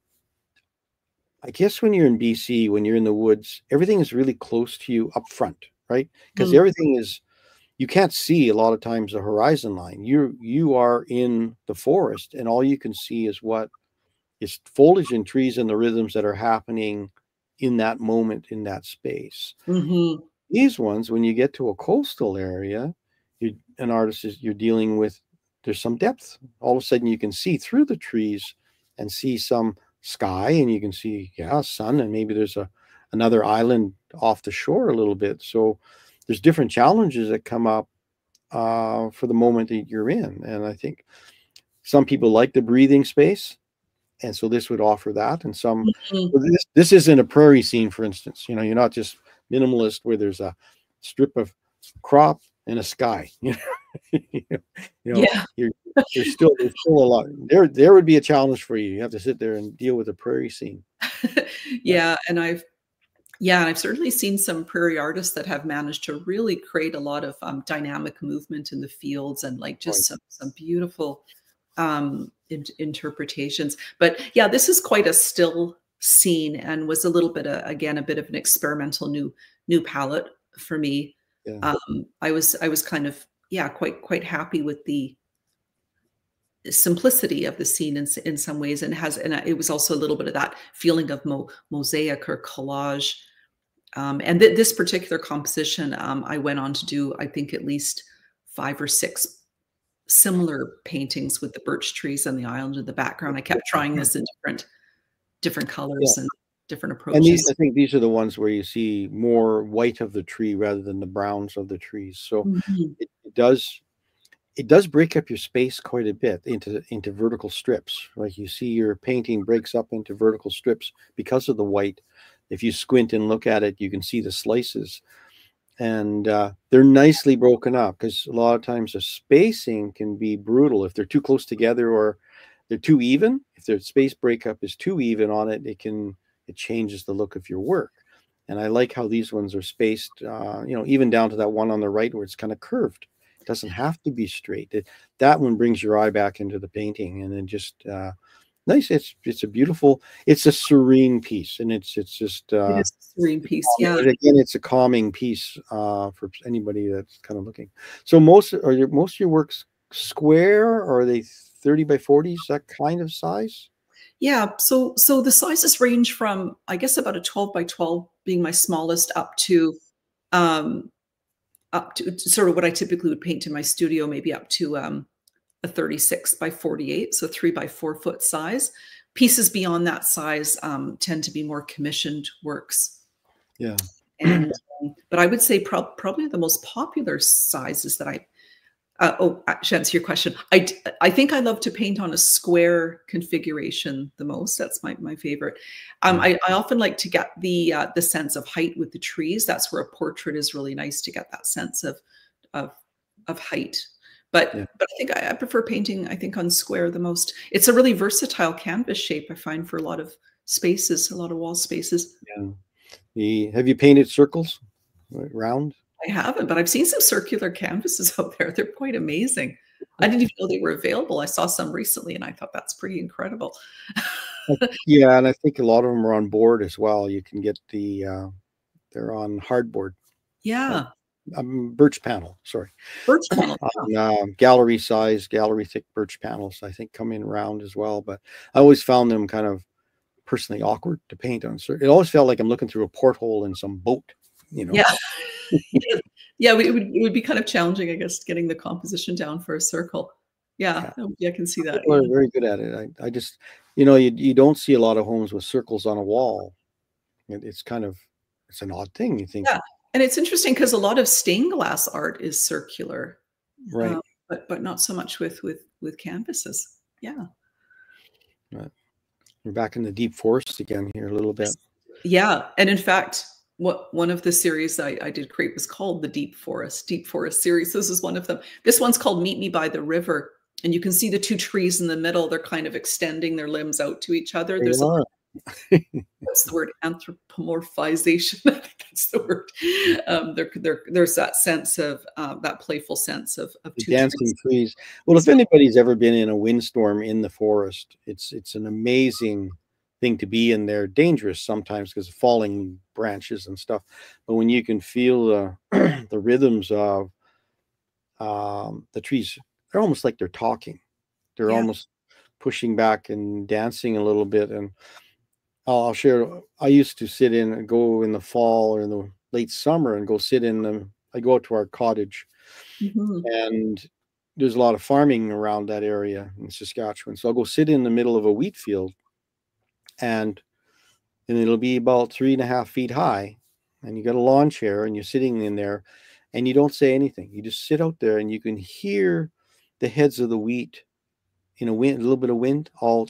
I guess when you're in B C, when you're in the woods, everything is really close to you up front, right? Because mm-hmm. everything is, you can't see a lot of times the horizon line. You you are in the forest, and all you can see is what is foliage and trees and the rhythms that are happening in that moment, in that space. Mm-hmm. These ones, when you get to a coastal area, you an artist is you're dealing with, there's some depth. All of a sudden, you can see through the trees and see some sky, and you can see yeah sun, and maybe there's a another island off the shore a little bit. So there's different challenges that come up uh for the moment that you're in, and I think some people like the breathing space, and so this would offer that. And some, Mhm. well, this, this isn't a prairie scene, for instance. You know, you're not just minimalist where there's a strip of crop and a sky. You know, you know, you know Yeah. you're, there's still there's still a lot there. There would be a challenge for you. You have to sit there and deal with a prairie scene. Yeah, and I've yeah, and I've certainly seen some prairie artists that have managed to really create a lot of um, dynamic movement in the fields and like just Right. some some beautiful um, in interpretations. But yeah, this is quite a still scene and was a little bit of, again, a bit of an experimental new new palette for me. Yeah. Um, I was I was kind of yeah quite quite happy with the simplicity of the scene in, in some ways, and has and it was also a little bit of that feeling of mo mosaic or collage. Um, and th this particular composition, um, I went on to do, I think, at least five or six similar paintings with the birch trees and the island in the background. I kept trying this in different different colors Yeah. and different And these, approaches. I think these are the ones where you see more white of the tree rather than the browns of the trees. So Mhm. it, it does it does break up your space quite a bit into into vertical strips. Like you see your painting breaks up into vertical strips because of the white. If you squint and look at it, you can see the slices. And uh, they're nicely broken up, because a lot of times the spacing can be brutal if they're too close together or they're too even. If their space breakup is too even on it, it can it changes the look of your work. And I like how these ones are spaced, uh, you know, even down to that one on the right where it's kind of curved. It doesn't have to be straight. It, that one brings your eye back into the painting, and then just uh, nice. It's it's a beautiful. It's a serene piece, and it's it's just. It Uh, is a serene piece, yeah. and again, it's a calming piece uh, for anybody that's kind of looking. So most are your most of your works square, or are they thirty by forties, that kind of size? Yeah, so so the sizes range from, I guess, about a twelve by twelve being my smallest up to um up to sort of what I typically would paint in my studio, maybe up to um a thirty-six by forty-eight, so three by four foot size. Pieces beyond that size um, tend to be more commissioned works. Yeah. And um, but I would say prob probably the most popular sizes that I uh, oh, uh, to answer your question, I d- I think I love to paint on a square configuration the most. That's my my favorite. Um, I, I often like to get the uh, the sense of height with the trees. That's where a portrait is really nice to get that sense of of of height. But Yeah. but I think I, I prefer painting, I think, on square the most. It's a really versatile canvas shape, I find, for a lot of spaces, a lot of wall spaces. Yeah. The have you painted circles, right, round? I haven't, but I've seen some circular canvases out there. They're quite amazing. I didn't even know they were available. I saw some recently and I thought that's pretty incredible. Yeah, and I think a lot of them are on board as well. You can get the uh, they're on hardboard, Yeah. um, birch panel. Sorry, Birch panel. on uh, gallery size, gallery thick birch panels. I think come in round as well. But I always found them kind of personally awkward to paint on. It always felt like I'm looking through a porthole in some boat. You know. Yeah. Yeah, it would, it would be kind of challenging, I guess, getting the composition down for a circle. Yeah, Yeah. yeah, I can see that. People are very good at it. I, I just, you know, you, you don't see a lot of homes with circles on a wall. It, it's kind of, it's an odd thing. You think, Yeah, and it's interesting because a lot of stained glass art is circular, right? um, but but not so much with with with canvases. Yeah. Right. We're back in the deep forest again here a little bit. Yeah, and in fact, what one of the series I, I did create was called the Deep Forest, Deep Forest series. This is one of them. This one's called Meet Me by the River, and you can see the two trees in the middle. They're kind of extending their limbs out to each other. They There's a are. what's the word? Anthropomorphization. I think that's the word. Um, there, there, there's that sense of uh, that playful sense of, of The two dancing trees. trees. Well, if anybody's ever been in a windstorm in the forest, it's it's an amazing thing to be in there. Dangerous sometimes because of falling branches and stuff. But when you can feel the the rhythms of um, the trees, they're almost like they're talking. They're Yeah. almost pushing back and dancing a little bit. And I'll I'll share. I used to sit in and go in the fall or in the late summer and go sit in the. I go out to our cottage, Mhm. and there's a lot of farming around that area in Saskatchewan. So I'll go sit in the middle of a wheat field, and and it'll be about three and a half feet high, and you got a lawn chair, and you're sitting in there, and you don't say anything. You just sit out there, and you can hear the heads of the wheat in a wind, a little bit of wind, all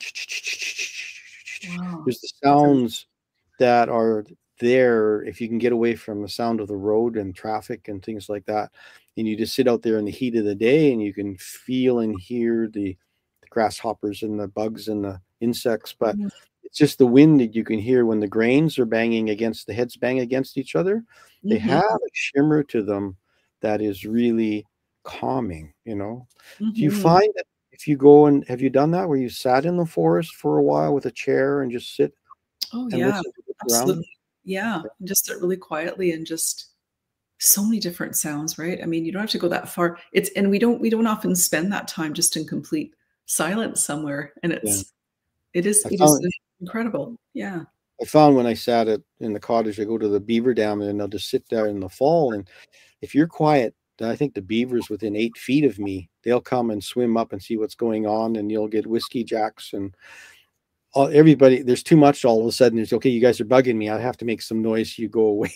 Wow. there's the sounds that are there if you can get away from the sound of the road and traffic and things like that. And you just sit out there in the heat of the day and you can feel and hear the, the grasshoppers and the bugs and the insects, but mm-hmm. it's just the wind that you can hear when the grains are banging against, the heads bang against each other. Mm-hmm. They have a shimmer to them that is really calming, you know. Mm-hmm. Do you find that if you go and have you done that where you sat in the forest for a while with a chair and just sit? Oh yeah, absolutely. Yeah, and just sit really quietly and just so many different sounds, right? I mean, you don't have to go that far. It's and we don't we don't often spend that time just in complete silence somewhere, and it's yeah. it is it found, is incredible. Yeah. I found when I sat at in the cottage, I go to the beaver dam and I'll just sit there in the fall, and if you're quiet, I think the beavers within eight feet of me, they'll come and swim up and see what's going on, and you'll get whiskey jacks and all, everybody. There's too much all of a sudden. It's okay. You guys are bugging me. I have to make some noise. You go away.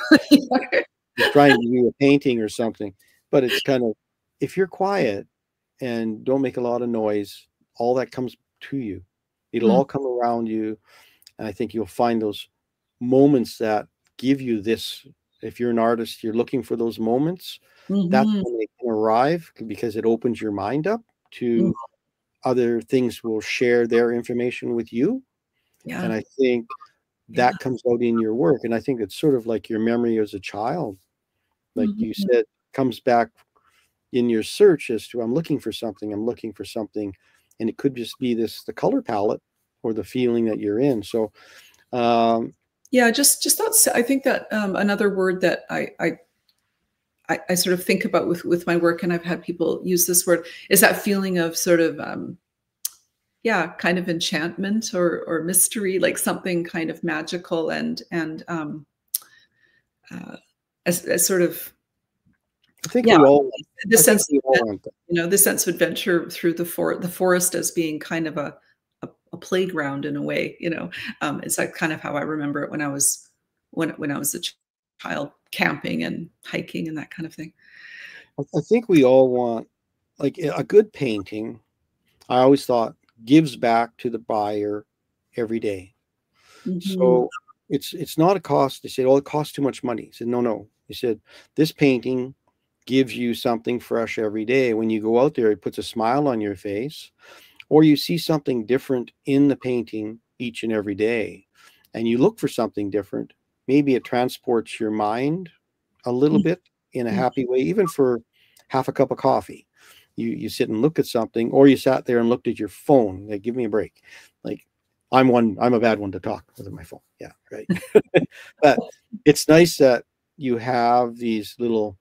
You're trying to do a painting or something, but it's kind of, if you're quiet and don't make a lot of noise, all that comes to you. It'll mm. all come around you. And I think you'll find those moments that give you this. If you're an artist, you're looking for those moments. Mm-hmm. That's when they can arrive, because it opens your mind up to mm. other things will share their information with you. Yeah. And I think that yeah. comes out in your work. And I think it's sort of like your memory as a child, like mm-hmm. you said, comes back in your search as to, I'm looking for something, I'm looking for something. And it could just be this, the color palette or the feeling that you're in. So, um, yeah, just, just that's, I think that um, another word that I, I, I, I sort of think about with, with my work, and I've had people use this word, is that feeling of sort of, um, yeah, kind of enchantment or, or mystery, like something kind of magical and, and um, uh, as, as sort of, I think yeah, we all, the sense, we all want that. You know, the sense of adventure through the for the forest as being kind of a, a, a playground in a way, you know, um, it's like kind of how I remember it when I was, when, when I was a child, camping and hiking and that kind of thing. I think we all want, like a good painting, I always thought, gives back to the buyer every day. Mm-hmm. So it's it's not a cost. They said, oh, it costs too much money. He said, no, no. He said, this painting gives you something fresh every day. When you go out there, it puts a smile on your face, or you see something different in the painting each and every day, and you look for something different. Maybe it transports your mind a little mm-hmm. bit in a happy way, even for half a cup of coffee. You you sit and look at something, or you sat there and looked at your phone. Like, give me a break. Like, I'm one, I'm a bad one to talk with my phone. Yeah, right. But it's nice that you have these little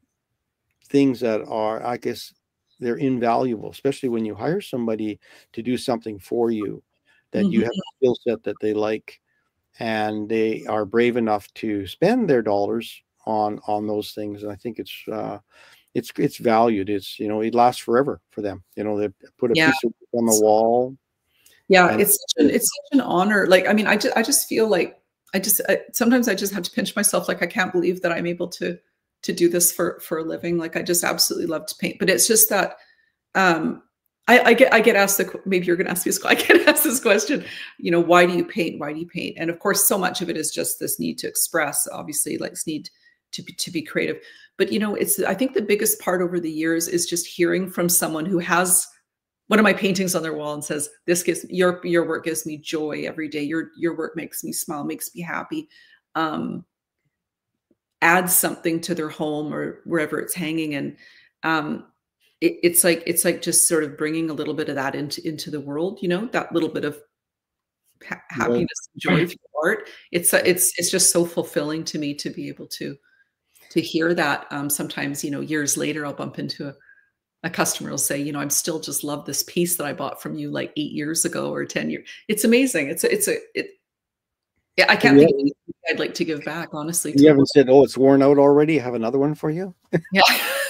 things that are, I guess, they're invaluable, especially when you hire somebody to do something for you, that mm-hmm. you have a skill set that they like, and they are brave enough to spend their dollars on on those things. And I think it's uh, it's it's valued. It's, you know, it lasts forever for them. You know, they put a yeah. piece of on the wall. Yeah, it's such an, it's such an honor. Like, I mean, I just I just feel like I just I, sometimes I just have to pinch myself. Like, I can't believe that I'm able to to do this for for a living. Like, I just absolutely love to paint. But it's just that um, I, I get I get asked the, maybe you're going to ask me this. I get asked this question. You know, why do you paint? Why do you paint? And of course, so much of it is just this need to express. Obviously, like this need to be to be creative. But you know, it's I think the biggest part over the years is just hearing from someone who has one of my paintings on their wall and says, "This gives your your work gives me joy every day. Your your work makes me smile, makes me happy." Um, adds something to their home or wherever it's hanging, and um, it, it's like it's like just sort of bringing a little bit of that into into the world. You know, that little bit of ha happiness, and joy through art. It's it's it's just so fulfilling to me to be able to to hear that. Um, sometimes, you know, years later, I'll bump into a a customer will say, you know, I'm still just love this piece that I bought from you like eight years ago or ten years. It's amazing. It's a, it's a, it, yeah, I can't think of anything I'd like to give back, honestly. You haven't said, oh, it's worn out already. I have another one for you. Yeah.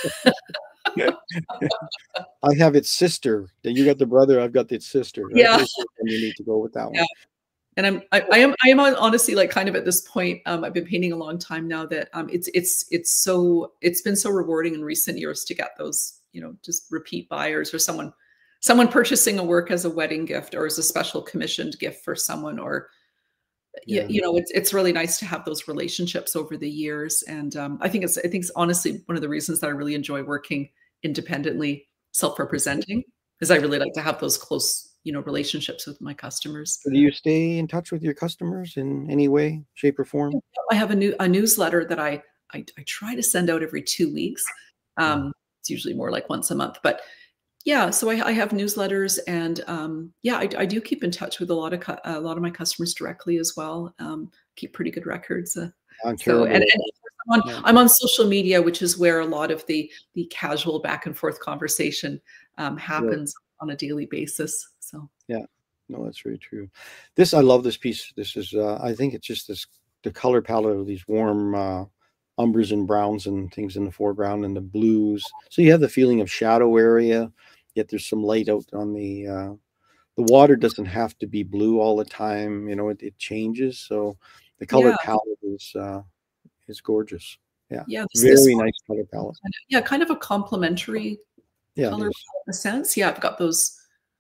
I have its sister. You got the brother. I've got its sister. Right? Yeah. And you need to go with that one. Yeah. And I'm, I, I am, I am honestly like kind of at this point. Um, I've been painting a long time now that um, it's, it's, it's so, it's been so rewarding in recent years to get those, you know, just repeat buyers or someone, someone purchasing a work as a wedding gift or as a special commissioned gift for someone, or Yeah. you, you know, it's it's really nice to have those relationships over the years. And um, I think it's I think it's honestly one of the reasons that I really enjoy working independently, self-representing, is I really like to have those close, you know, relationships with my customers. Do you stay in touch with your customers in any way, shape, or form? I have a new a newsletter that I I, I try to send out every two weeks. Um, it's usually more like once a month, but yeah. So I, I have newsletters, and um, yeah, I, I do keep in touch with a lot of cu- a lot of my customers directly as well. Um, keep pretty good records. Uh, I'm so terrible. and, and I'm, on, Yeah. I'm on social media, which is where a lot of the the casual back and forth conversation um, happens on a daily basis. So yeah, no, that's very true. This I love this piece. This is uh, I think it's just this the color palette of these warm uh, umbers and browns and things in the foreground and the blues. So you have the feeling of shadow area, yet there's some light out on the uh, the water doesn't have to be blue all the time. You know, it, it changes. So the color yeah, palette is uh, is gorgeous. Yeah, yeah, this, very this nice color palette. kind of, yeah, kind of a complementary Yeah, color it is. palette in a sense. Yeah, I've got those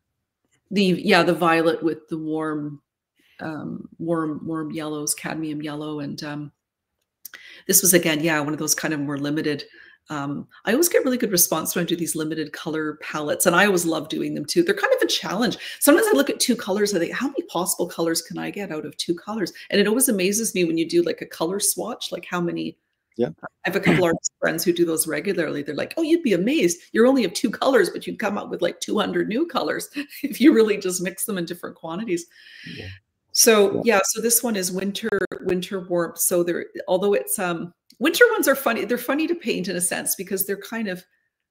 the yeah the violet with the warm um, warm warm yellows, cadmium yellow, and um, this was again yeah one of those kind of more limited. Um, I always get really good response when I do these limited color palettes, and I always love doing them too. They're kind of a challenge. Sometimes I look at two colors and I think, how many possible colors can I get out of two colors? And it always amazes me when you do like a color swatch, like how many. Yeah. I have a couple artist friends who do those regularly. They're like, oh, you'd be amazed. You're only have two colors, but you'd come up with like two hundred new colors if you really just mix them in different quantities. Yeah. So Yeah. yeah, so this one is winter winter warmth. So there, although it's um winter ones are funny. They're funny to paint in a sense because they're kind of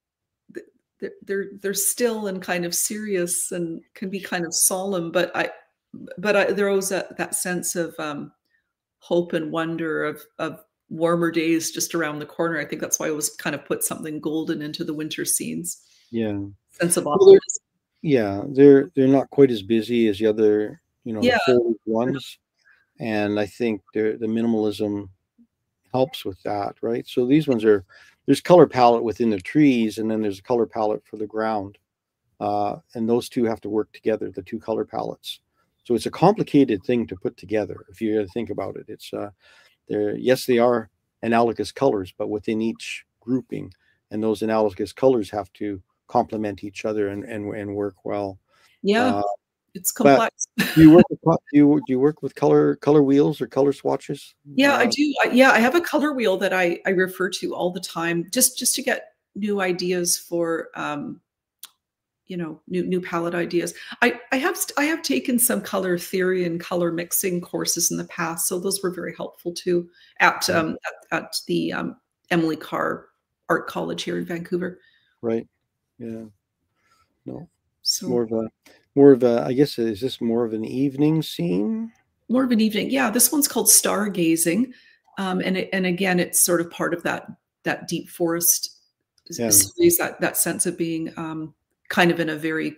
they're they're they're still and kind of serious and can be kind of solemn. But I but I, there always that that sense of um hope and wonder of of warmer days just around the corner. I think that's why I always kind of put something golden into the winter scenes. Yeah. Sense of Well, optimism. Yeah, they're they're not quite as busy as the other, you know, Yeah. forward ones, and I think the the minimalism helps with that, right? So these ones are there's color palette within the trees, and then there's a color palette for the ground, uh, and those two have to work together, the two color palettes. So it's a complicated thing to put together if you think about it. It's uh, they're yes, they are analogous colors, but within each grouping, and those analogous colors have to complement each other and and, and work well. Yeah, Uh, it's but complex. do you work with co- do you, do you work with color color wheels or color swatches? Yeah, I Uh, do. I, yeah, I have a color wheel that I I refer to all the time, just just to get new ideas for um, you know, new new palette ideas. I I have st- I have taken some color theory and color mixing courses in the past, so those were very helpful too at um at, at the um, Emily Carr Art College here in Vancouver. Right. Yeah. No. So More of a more of a I guess is this more of an evening scene? more of an evening. Yeah, this one's called Stargazing, um, and it, and again, it's sort of part of that that deep forest Yeah. series, that that sense of being um, kind of in a very.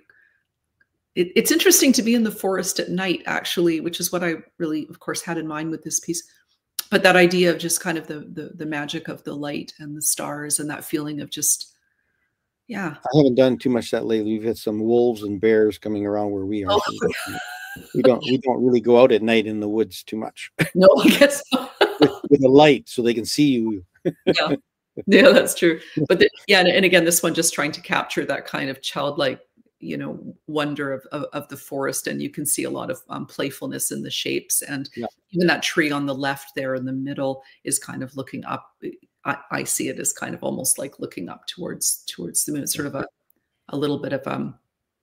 It, it's interesting to be in the forest at night, actually, which is what I really, of course, had in mind with this piece. But that idea of just kind of the the, the magic of the light and the stars, and that feeling of just, yeah. I haven't done too much that lately. We've had some wolves and bears coming around where we are. Oh. So we don't we don't really go out at night in the woods too much. No, I guess not. with, with a light so they can see you. Yeah. Yeah, that's true. But the, yeah, and, and again, this one just trying to capture that kind of childlike, you know, wonder of, of, of the forest. And you can see a lot of um, playfulness in the shapes. And Yeah. even that tree on the left there in the middle is kind of looking up. I, I see it as kind of almost like looking up towards towards the moon. It's sort of a, a little bit of, um,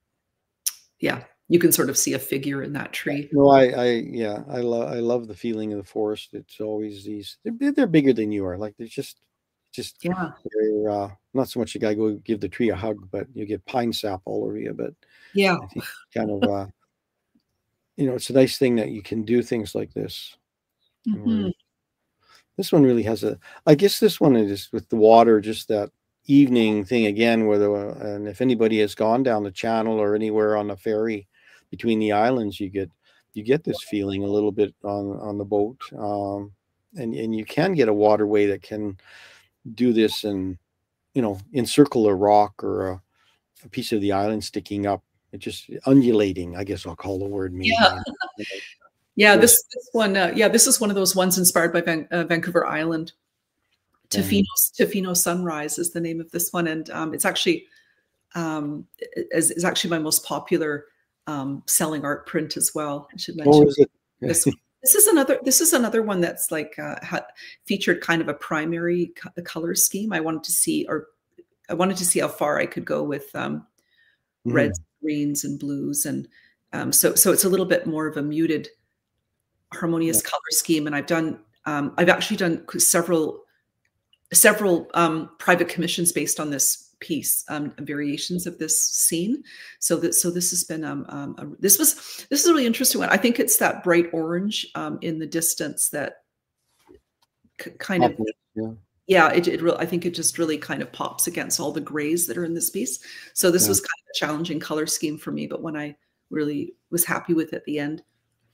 yeah, you can sort of see a figure in that tree. No, I, I, yeah, I love, I love the feeling of the forest. It's always these, they're, they're bigger than you are. Like they're just, just, Yeah. they're uh, not so much a guy go give the tree a hug, but you get pine sap all over you. But Yeah. I think kind of, uh, you know, it's a nice thing that you can do things like this. Mhm. This one really has a, I guess this one is with the water, just that evening thing again, where the, and if anybody has gone down the channel or anywhere on the ferry between the islands, you get, you get this feeling a little bit on, on the boat. Um, and, and you can get a waterway that can do this and, you know, encircle a rock or a, a piece of the island sticking up. It just undulating, I guess I'll call the word. Maybe. Yeah. Yeah, this, this one, uh, yeah, this is one of those ones inspired by Van, uh, Vancouver Island. Tofino, Tofino Sunrise is the name of this one, and um, it's actually um, is, is actually my most popular um, selling art print as well. I should mention. Oh, is it? this one. This is another. This is another one that's like uh, ha featured kind of a primary co color scheme. I wanted to see, or I wanted to see how far I could go with um, mm. reds, greens, and blues, and um, so so it's a little bit more of a muted, harmonious yeah. color scheme. And I've done. Um, I've actually done several. several um, private commissions based on this piece, um, variations of this scene. So that so this has been um, um a, this was this is a really interesting one. I think it's that bright orange um, in the distance that kind of yeah yeah it, it really I think it just really kind of pops against all the grays that are in this piece. So this yeah. was kind of a challenging color scheme for me, but when I really was happy with it at the end.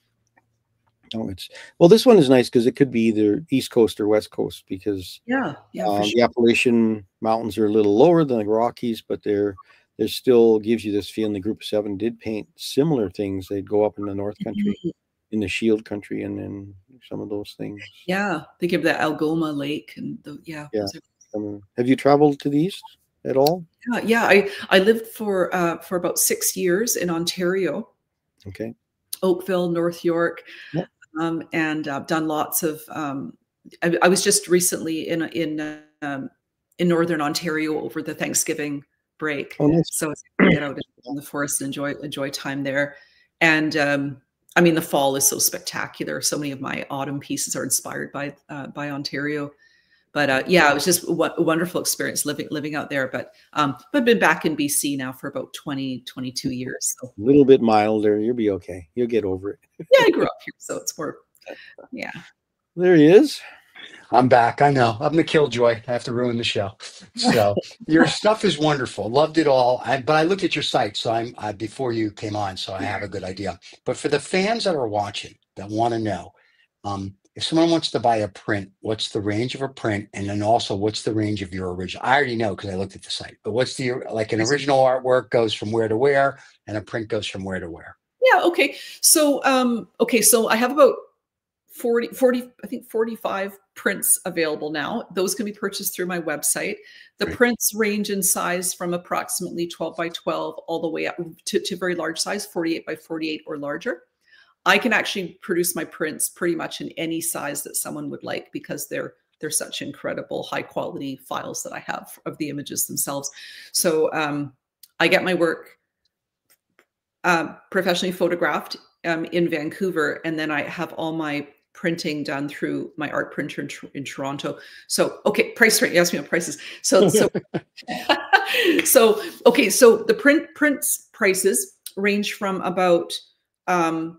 Oh, it's well. This one is nice because it could be either East Coast or West Coast because yeah, yeah, um, sure. the Appalachian Mountains are a little lower than the Rockies, but they're there still gives you this feeling. The Group of Seven did paint similar things. They'd go up in the North Country, mm-hmm. in the Shield Country, and then some of those things. Yeah, they give the Algoma Lake and the yeah. Yeah. Um, have you traveled to the East at all? Yeah, yeah. I I lived for uh, for about six years in Ontario. Okay. Oakville, North York. Yep. Um, and I've uh, done lots of. Um, I, I was just recently in in um, in Northern Ontario over the Thanksgiving break, oh, nice. So I get out in the forest and enjoy enjoy time there. And um, I mean, the fall is so spectacular. So many of my autumn pieces are inspired by uh, by Ontario. But uh, yeah, it was just a wonderful experience living living out there. But um, I've been back in B C now for about twenty, twenty-two years. So. A little bit milder. You'll be okay. You'll get over it. Yeah, I grew up here, so it's more, yeah. There he is. I'm back. I know. I'm the killjoy. I have to ruin the show. So your stuff is wonderful. Loved it all. I, but I looked at your site, so I'm I, before you came on, so I have a good idea. But for the fans that are watching that want to know, um, if someone wants to buy a print, what's the range of a print? And then also what's the range of your original? I already know because I looked at the site, but what's the, like an original artwork goes from where to where and a print goes from where to where? Yeah. Okay. So, um, okay. So I have about forty, forty, I think forty-five prints available now. Those can be purchased through my website. The Great. Prints range in size from approximately twelve by twelve all the way up to, to very large size, forty-eight by forty-eight or larger. I can actually produce my prints pretty much in any size that someone would like because they're they're such incredible high quality files that I have of the images themselves. So um, I get my work uh, professionally photographed um, in Vancouver, and then I have all my printing done through my art printer in, in Toronto. So okay, price range. You asked me about prices. So so so okay. So the print prints prices range from about um,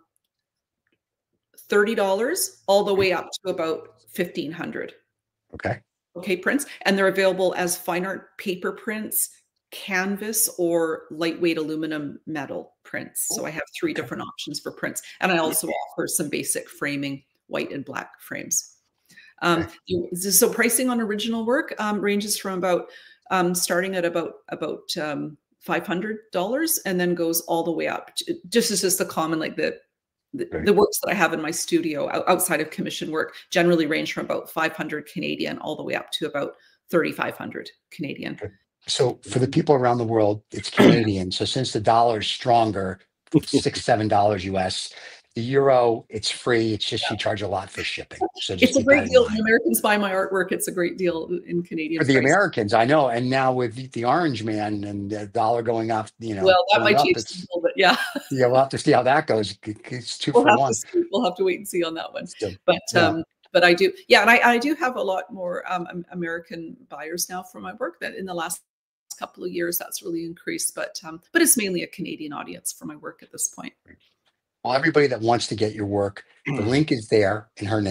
thirty dollars all the way up to about fifteen hundred. Okay. Okay, prints. And they're available as fine art paper prints, canvas, or lightweight aluminum metal prints. So I have three okay. different options for prints. And I also offer some basic framing, white and black frames. Um, okay. So pricing on original work um, ranges from about, um, starting at about, about um, five hundred dollars and then goes all the way up. To, just as just the common, like the The, right. the works that I have in my studio outside of commission work generally range from about five hundred Canadian all the way up to about thirty-five hundred Canadian. Okay. So for the people around the world, it's Canadian. So since the dollar is stronger, six, seven dollars U S, the euro, it's free. It's just you charge a lot for shipping. So just it's a great deal. When Americans buy my artwork, it's a great deal in Canadian. For the price. Americans, I know. And now with the, the Orange Man and the dollar going up, you know. Well, that might up, change a little bit, yeah. Yeah, we'll have to see how that goes. It's two we'll for have one. To see, we'll have to wait and see on that one. Still, but yeah. um, but I do, yeah, and I, I do have a lot more um, American buyers now for my work. That in the last couple of years, that's really increased. But um, but it's mainly a Canadian audience for my work at this point. Well, everybody that wants to get your work, the link is there in her name.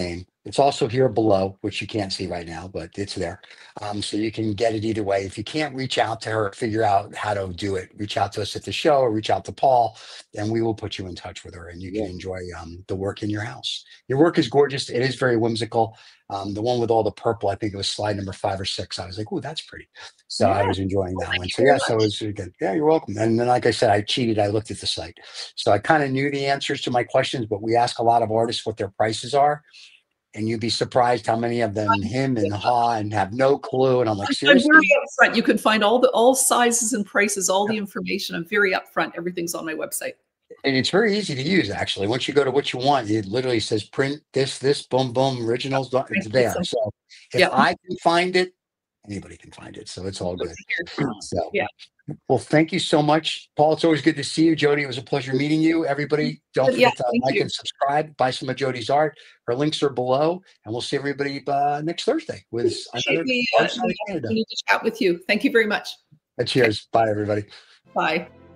It's also here below, which you can't see right now, but it's there. Um, so you can get it either way. If you can't reach out to her, figure out how to do it, reach out to us at the show or reach out to Paul, and we will put you in touch with her and you can Yeah. enjoy um, the work in your house. Your work is gorgeous. It is very whimsical. Um, the one with all the purple, I think it was slide number five or six. I was like, oh, that's pretty. So I Yeah. was enjoying Well, that thank one. you So very yeah, so it much. was good. Yeah, you're welcome. And then, like I said, I cheated. I looked at the site. So I kind of knew the answers to my questions, but we ask a lot of artists what their prices are. And you'd be surprised how many of them him and ha and have no clue. And I'm like, I'm, I'm very seriously? upfront. You can find all the all sizes and prices, all the information. I'm very upfront. Everything's on my website. And it's very easy to use, actually. Once you go to what you want, it literally says print this, this, boom, boom, originals. It's Thank you there. so much. So if Yeah. I can find it, anybody can find it. So it's all Good good. to hear. So, Yeah. well, thank you so much, Paul. It's always good to see you. Jodie, it was a pleasure meeting you. Everybody, don't Yeah, forget to thank like you. and subscribe. Buy some of Jodie's art. Her links are below. And we'll see everybody uh, next Thursday with Appreciate another the, uh, artist out the of Canada. opportunity to chat with you. Thank you very much. Uh, cheers. Bye, everybody. Bye.